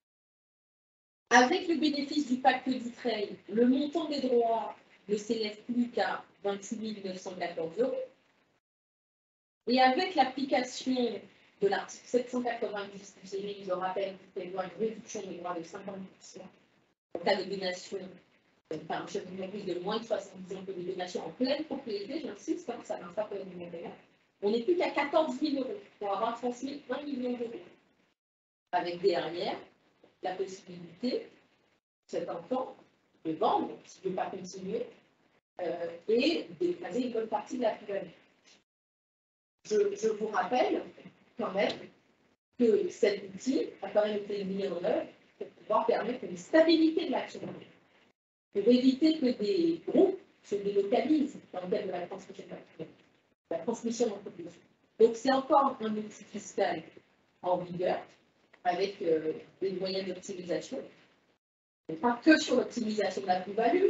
Avec le bénéfice du pacte d'Ukraine, le montant des droits ne s'élève plus qu'à vingt-huit mille neuf cent quatorze euros. Et avec l'application de l'article sept cent quatre-vingt-dix du C G I, je rappelle qu'il prévoit une réduction des droits de cinquante pour cent en cas de donation par un chef d'entreprise de moins de soixante-dix ans que de donation en pleine propriété, j'insiste, hein, ça n'a pas pour le numéro. On n'est plus qu'à quatorze mille euros pour avoir transmis un million d'euros. Avec derrière la possibilité, cet enfant, de vendre, s'il ne veut pas continuer, euh, et d'écraser une bonne partie de la plus-value. Je, je vous rappelle quand même que cet outil a quand même été mis en œuvre pour pouvoir permettre une stabilité de l'action, pour éviter que des groupes se délocalisent dans le cadre de la transmission de la transmission d'entreprise. Donc c'est encore un outil fiscal en vigueur, avec euh, des moyens d'optimisation, et pas que sur l'optimisation de la plus-value,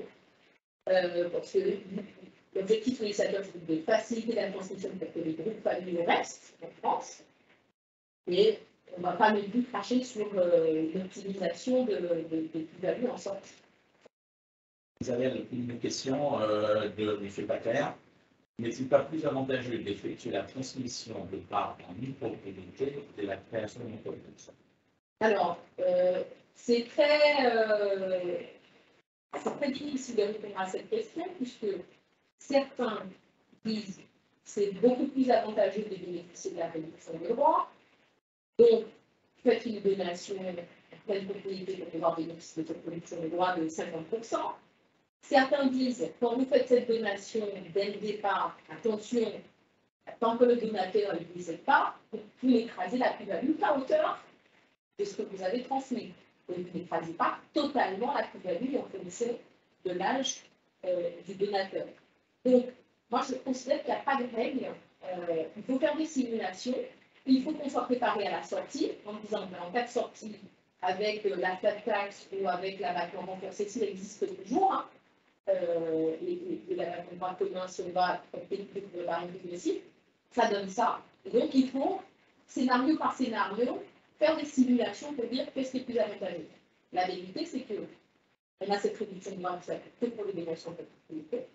euh, parce que l'objectif de l'initiative, c'est de faciliter la transmission pour que les groupes familiaux restent en France, et on ne va pas non plus cracher sur euh, l'optimisation de, de, de plus-value en sorte. Isabelle, une question euh, de M. Pater. N'est-il pas plus avantageux d'effectuer la transmission de parts en micropropriété de la création d'une entreprise? Alors, euh, c'est très, euh, c'est très difficile de répondre à cette question puisque certains disent que c'est beaucoup plus avantageux de bénéficier de la réduction des droits. Donc, faites une donation à pleine propriété pour pouvoir bénéficier de cette réduction des droits de cinquante pour cent. Certains disent, quand vous faites cette donation dès le départ, attention, tant que le donateur ne décède pas, vous n'écrasez la plus-value qu'à hauteur de ce que vous avez transmis. Donc, vous n'écrasez pas totalement la plus-value en fonction de l'âge euh, du donateur. Donc, moi, je considère qu'il n'y a pas de règle. Euh, il faut faire des simulations. Il faut qu'on soit préparé à la sortie, en disant qu'en cas de sortie, avec euh, la flat tax ou avec l'abattement renforcé, s'il existe toujours, hein, euh, et, et l'abattement droit commun, si on va découvrir la règle progressive, ça donne ça. Et donc, il faut, scénario par scénario, faire des simulations pour dire qu'est-ce qui est plus avantageux. La vérité, c'est que on a cette réduction de droit que pour les dénominations de propriété,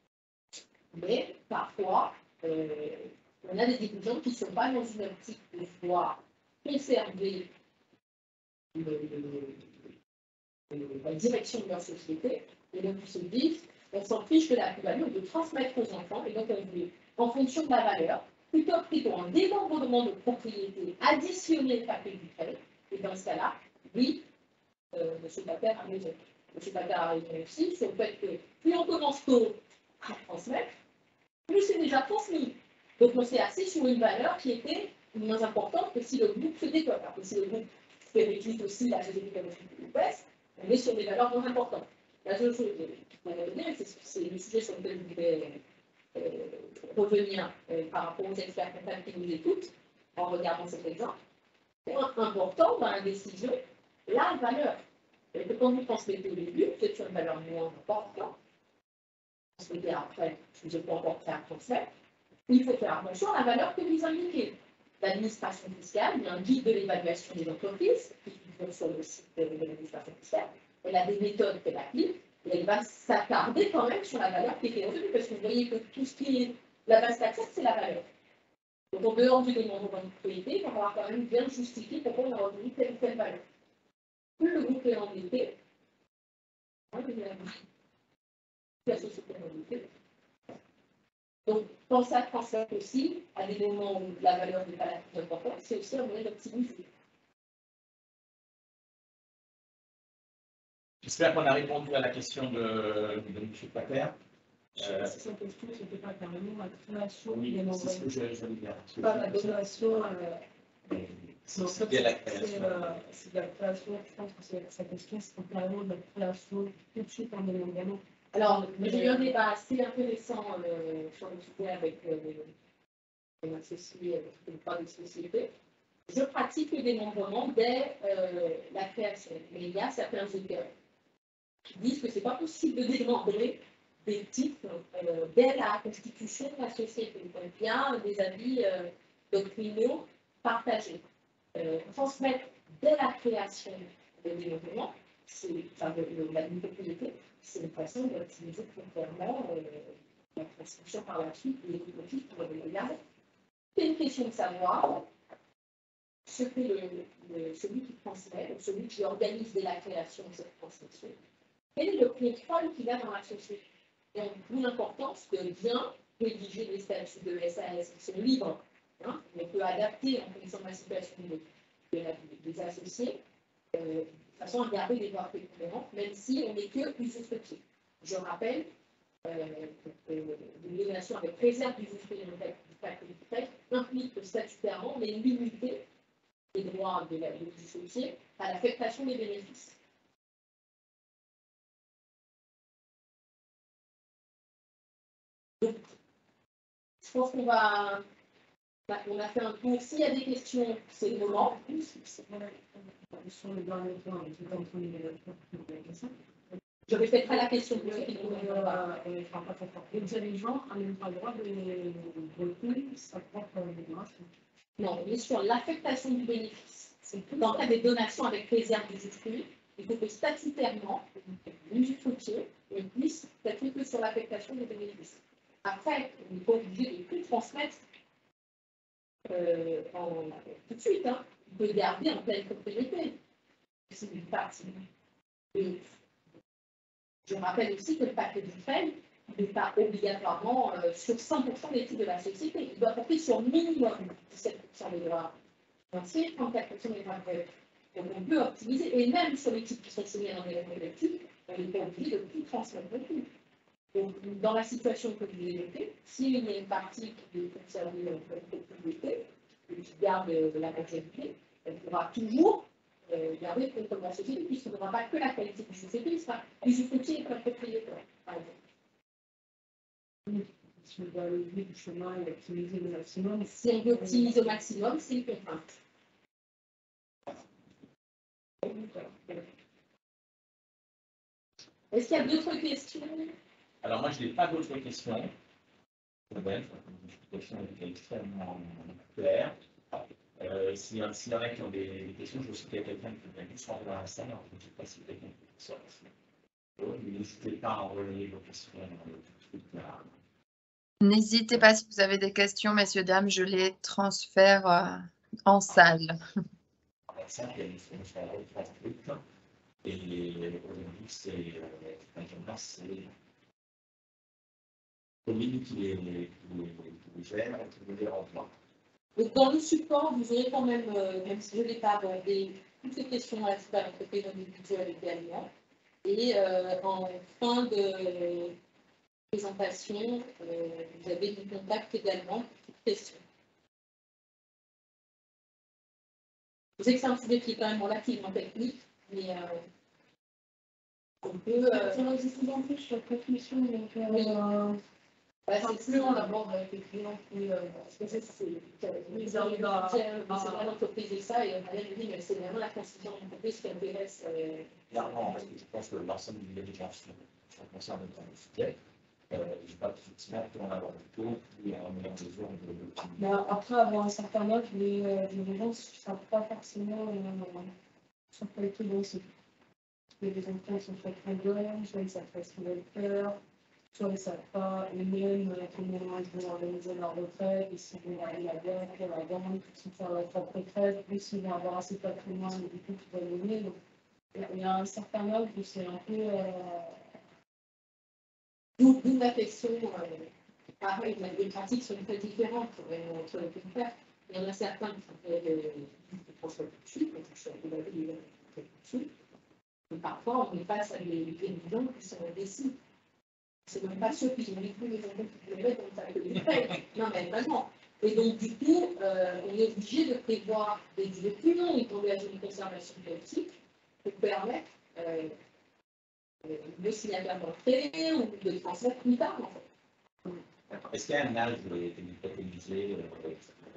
mais parfois, euh, on a des étudiants qui ne sont pas dans une optique de pouvoir conserver le, le, le, la direction de leur société, et donc ils se disent, on s'en fiche de la plus-value, on veut transmettre aux enfants, et donc on veut, en fonction de la valeur, plutôt plutôt un démembrement de propriété additionné le papier du prêt, et dans ce cas-là, oui, euh, M. Pater a raison. M. Pater a raison aussi sur le fait que plus on commence tôt à transmettre, plus c'est déjà transmis. Donc on s'est assis sur une valeur qui était moins importante que si le groupe se développe. Alors que si le groupe périclite aussi la société comme le baisse, on est sur des valeurs moins importantes. La seule chose qu'il faut retenir, c'est le sujet sur lequel je voulais euh, revenir euh, par rapport aux experts comptables qui nous écoutent, en regardant cet exemple. Point important dans la décision, la valeur. Et que quand vous transmettez au début, c'est une valeur moins importante. Transmettez après, je ne peux encore faire transmettre. Il faut faire attention à la valeur que vous indiquez. L'administration fiscale, il y a un guide de l'évaluation des entreprises qui figure sur le site de l'administration fiscale. Elle a des méthodes qu'elle applique et elle va s'attarder quand même sur la valeur qui est retenue parce que vous voyez que tout ce qui est la base taxable, c'est la valeur. Donc, en dehors du démembrement de propriété, il va falloir quand même bien justifier pourquoi on a retenu telle ou telle valeur. Plus le groupe est endetté, la société est endettée. Donc, pensez à transmettre aussi à des moments où la valeur n'est pas la plus importante, c'est aussi un moyen d'optimiser. J'espère qu'on a répondu à la question de, de M. Pater. Euh, c'est une question, c'était pas carrément la création oui, des membres. C'est ce que je, je veux dire. Pas la donation. Euh, c'est de la création. C'est de la création, je pense que sa question, c'est carrément de la création tout de suite en démembrement. Alors, j'ai eu un débat assez intéressant euh, sur le sujet avec euh, mon associé, le droit des sociétés. Je pratique le démembrement dès euh, la création. Mais il y a certains auteurs qui disent que ce n'est pas possible de démembrer des titres euh, dès la constitution de la société. Donc, il y a des avis euh, doctrinaux partagés. Euh, transmettre dès la création de démembrement, c'est enfin, de, de, de la propriété, c'est une façon d'optimiser contrairement euh, la transmission par la suite et les motifs pour le garder. C'est une question de savoir ce que le, le, celui qui transmet, ou celui qui organise dès la création de cette transmission, quel est le contrôle qu'il a dans la société. Et d'où l'importance de bien rédiger les statuts de S A S qui sont libres, hein, on peut adapter en fonction de la situation de, de la, des associés, euh, de façon à garder des droits prépondérants, même si on n'est que usufructueux. Je rappelle, euh, euh, une donation avec réserve d'usufruit du fait implique que statutairement, on est limité les droits de l'usufruitier à l'affectation des bénéfices. Donc, je pense qu'on va. On a fait un tour. S'il y a des questions, c'est le moment. Je répéterai la question pour ceux qui ne comprennent pas. Les dirigeants n'ont pas le droit de voter sa propre déclaration. Non, on est sur l'affectation du bénéfice. Dans le cas des donations avec réserve d'usufruit, il faut que statutairement, l'usufruitier ne puisse statuer que sur l'affectation des bénéfices. Après, on n'est pas obligé de tout transmettre euh, en, tout de suite. Hein. On peut garder en pleine propriété. C'est une partie. Et je rappelle aussi que le pacte Dufresne n'est pas obligatoirement euh, sur cent pour cent des titres de la société. Il doit porter sur minimum dix-sept pour cent des droits financiers, trente-quatre pour cent des droits de. Donc on peut optimiser, et même sur les titres qui sont soumis à l'engagement collectif, on n'est pas obligé de tout transmettre non plus. Donc, dans la situation que vous évoquez, s'il y a une partie qui est conservée comme propriété, et qui garde la majorité, elle pourra toujours euh, garder le contrôle de la société, puisqu'il n'y aura pas que la qualité du société, il sera usufruitier et pas propriétaire, par exemple. Si on doit lever du chemin et optimiser le maximum. Si on veut optimiser au maximum, c'est une contrainte. Est-ce qu'il y a d'autres questions? Alors, moi, je n'ai pas d'autres questions. L'explication était extrêmement claire. Euh, S'il y en a qui ont des, des questions, je sais qu'il y a quelqu'un qui vient juste rentrer dans la salle. Alors, je ne sais pas si quelqu'un qui sort. N'hésitez pas à envoyer vos questions. N'hésitez pas si vous avez des questions, messieurs, dames, je les transfère euh, en salle. Ça, il y a une fonction retranscrite. Et aujourd'hui, c'est euh, c'est Pauline qui les, qui les gère et qui les renvoie. Donc, dans le support, vous aurez quand même, euh, même si je ne l'ai pas abordé, toutes les questions relatives à l'entreprise individuelle également. Et euh, en fin de présentation, euh, vous avez du contact également pour toutes questions. Je sais que c'est un sujet qui est quand même relativement technique, mais euh, on peut. Euh, Ça va juste en plus sur la transmission, donc. Oui. Euh, bah, Enfin, c'est plus on aborde avec les clients, plus euh, c'est c'est ils arrivent à. vraiment l'entreprise et ça, et on a dit, mais c'est vraiment la constitution de l'entreprise qui intéresse. Euh, Clairement, parce que je pense que l'ensemble des délégation concerne le sujet. Euh, je n'ai pas effectivement pu en avoir du tout, puis en ayant besoin de l'optimiser. Mais après avoir un certain âge, les, euh, les gens ne savent pas forcément euh, sur quel truc danser. Les enfants sont très très jeunes, soit ils savent pas ce qu'ils veulent faire, soit ils ne savent pas eux-mêmes euh, comment ils vont organiser leur retraite, et s'ils vont aller à la banque, à la banque, s'ils vont faire leur propre retraite, puis s'ils vont avoir assez de patrimoine, du coup, qu'ils vont donner. Donc, il y a un certain âge où c'est un peu. Euh, D'où la question, euh, pareil, les pratiques sont très différentes euh, entre les confrères. Il y en a certains qui font des transferts tout de suite, donc je suis un peu d'avis, ils font tout de suite. Mais parfois, on est face à des dirigeants qui sont indécis. C'est même pas ceux qui ont vécu les enfants qui pouvaient comme ça que les frais. Non, mais vraiment. Et donc, du coup, euh, on est obligé de prévoir des durées plus longues pour engager une conservation politique pour permettre. Euh, de signataires d'entrée ou de transmettre plus tard, en fait. Est-ce qu'il y a un âge qui est préconisé euh,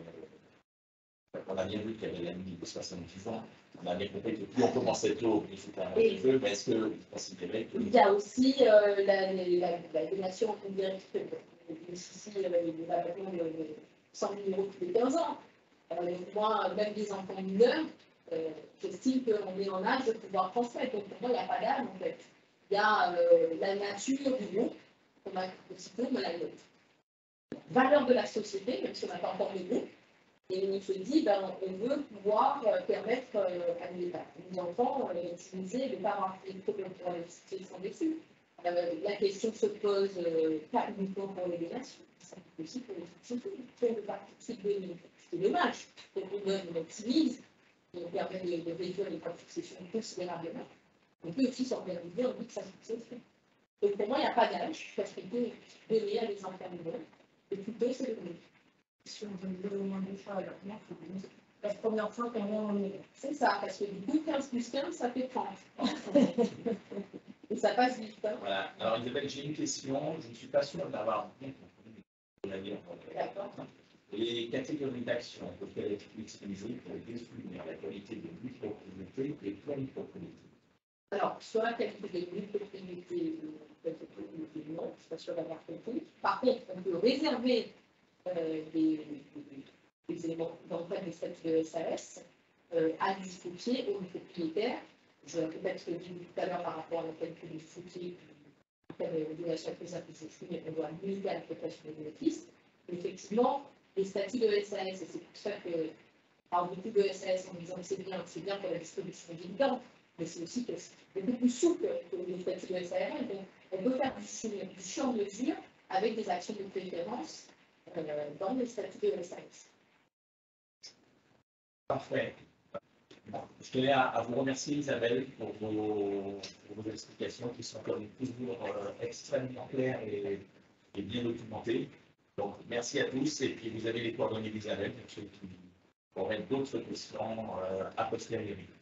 On a bien vu qu'il y avait la limite de soixante-dix ans. On a bien compris que plus on commençait tôt, plus c'était un petit peu, mais est-ce que vous considérez que... Il y a aussi euh, la, la, la donation en direct, ici, le abattement de cent mille euros tous les quinze ans. Euh, moi, même des enfants mineurs, euh, j'estime qu'on est en âge de pouvoir transmettre. Donc, pour moi, il n'y a pas d'âge, en fait. Il y a euh, la nature du groupe, qu'on a cité, mais la valeur de la société, même si on n'a pas encore le groupe. Et on se dit, ben, on veut pouvoir euh, permettre euh, à nos, nos enfants euh, d'utiliser, de ne pas avoir des problèmes pour les institutions dessus. Euh, la question se pose euh, pas uniquement pour les nations, ça peut aussi pour les sociétés. On ne peut pas tout de suite, c'est dommage. Donc on donne, on optimise, et on permet de, de réduire les droits de succession considérablement. On peut aussi s'organiser en mix à succession. Donc pour moi, il n'y a pas d'âge, parce qu'on peut donner à des enfants mineurs, et plutôt c'est le mieux. Si on veut le moins de fois, alors non, il faut dire. La première fois qu'on est en est. C'est ça, parce que du coup, quinze plus quinze, ça fait trente. Et ça passe vite. Hein. Voilà. Alors, Isabelle, j'ai une question. Je ne suis pas sûr d'avoir bien compris. D'accord. Les catégories d'action peuvent être utilisées pour définir la qualité de l'hypopropriété et de l'hypopropriété. Alors, sur la qualité de l'hypopropriété, non, je ne suis pas sûre d'avoir compris. Par contre, on peut réserver euh, des, des éléments d'entrée des statuts de S A S euh, à l'usufruitier, aux propriétaires, je répète ce que j'ai dit tout à l'heure par rapport à la calcul du fouté, de la chaque chose à mais on doit limiter à la préparation des bénéfices. Effectivement, les statuts de S A S, et c'est pour ça que, alors beaucoup de S A S en disant que c'est bien, c'est bien pour la distribution des dividendes, mais c'est aussi que c'est beaucoup plus souple que les statuts de S A R L. Donc, on peut faire du, du sur-mesure avec des actions de préférence euh, dans les statuts de S A S. Parfait. Bon, je tenais à, à vous remercier, Isabelle, pour vos, pour vos explications qui sont comme toujours euh, extrêmement claires et, et bien documentées. Donc, merci à tous. Et puis, vous avez les coordonnées d'Isabelle pour ceux qui auraient d'autres questions euh, a posteriori.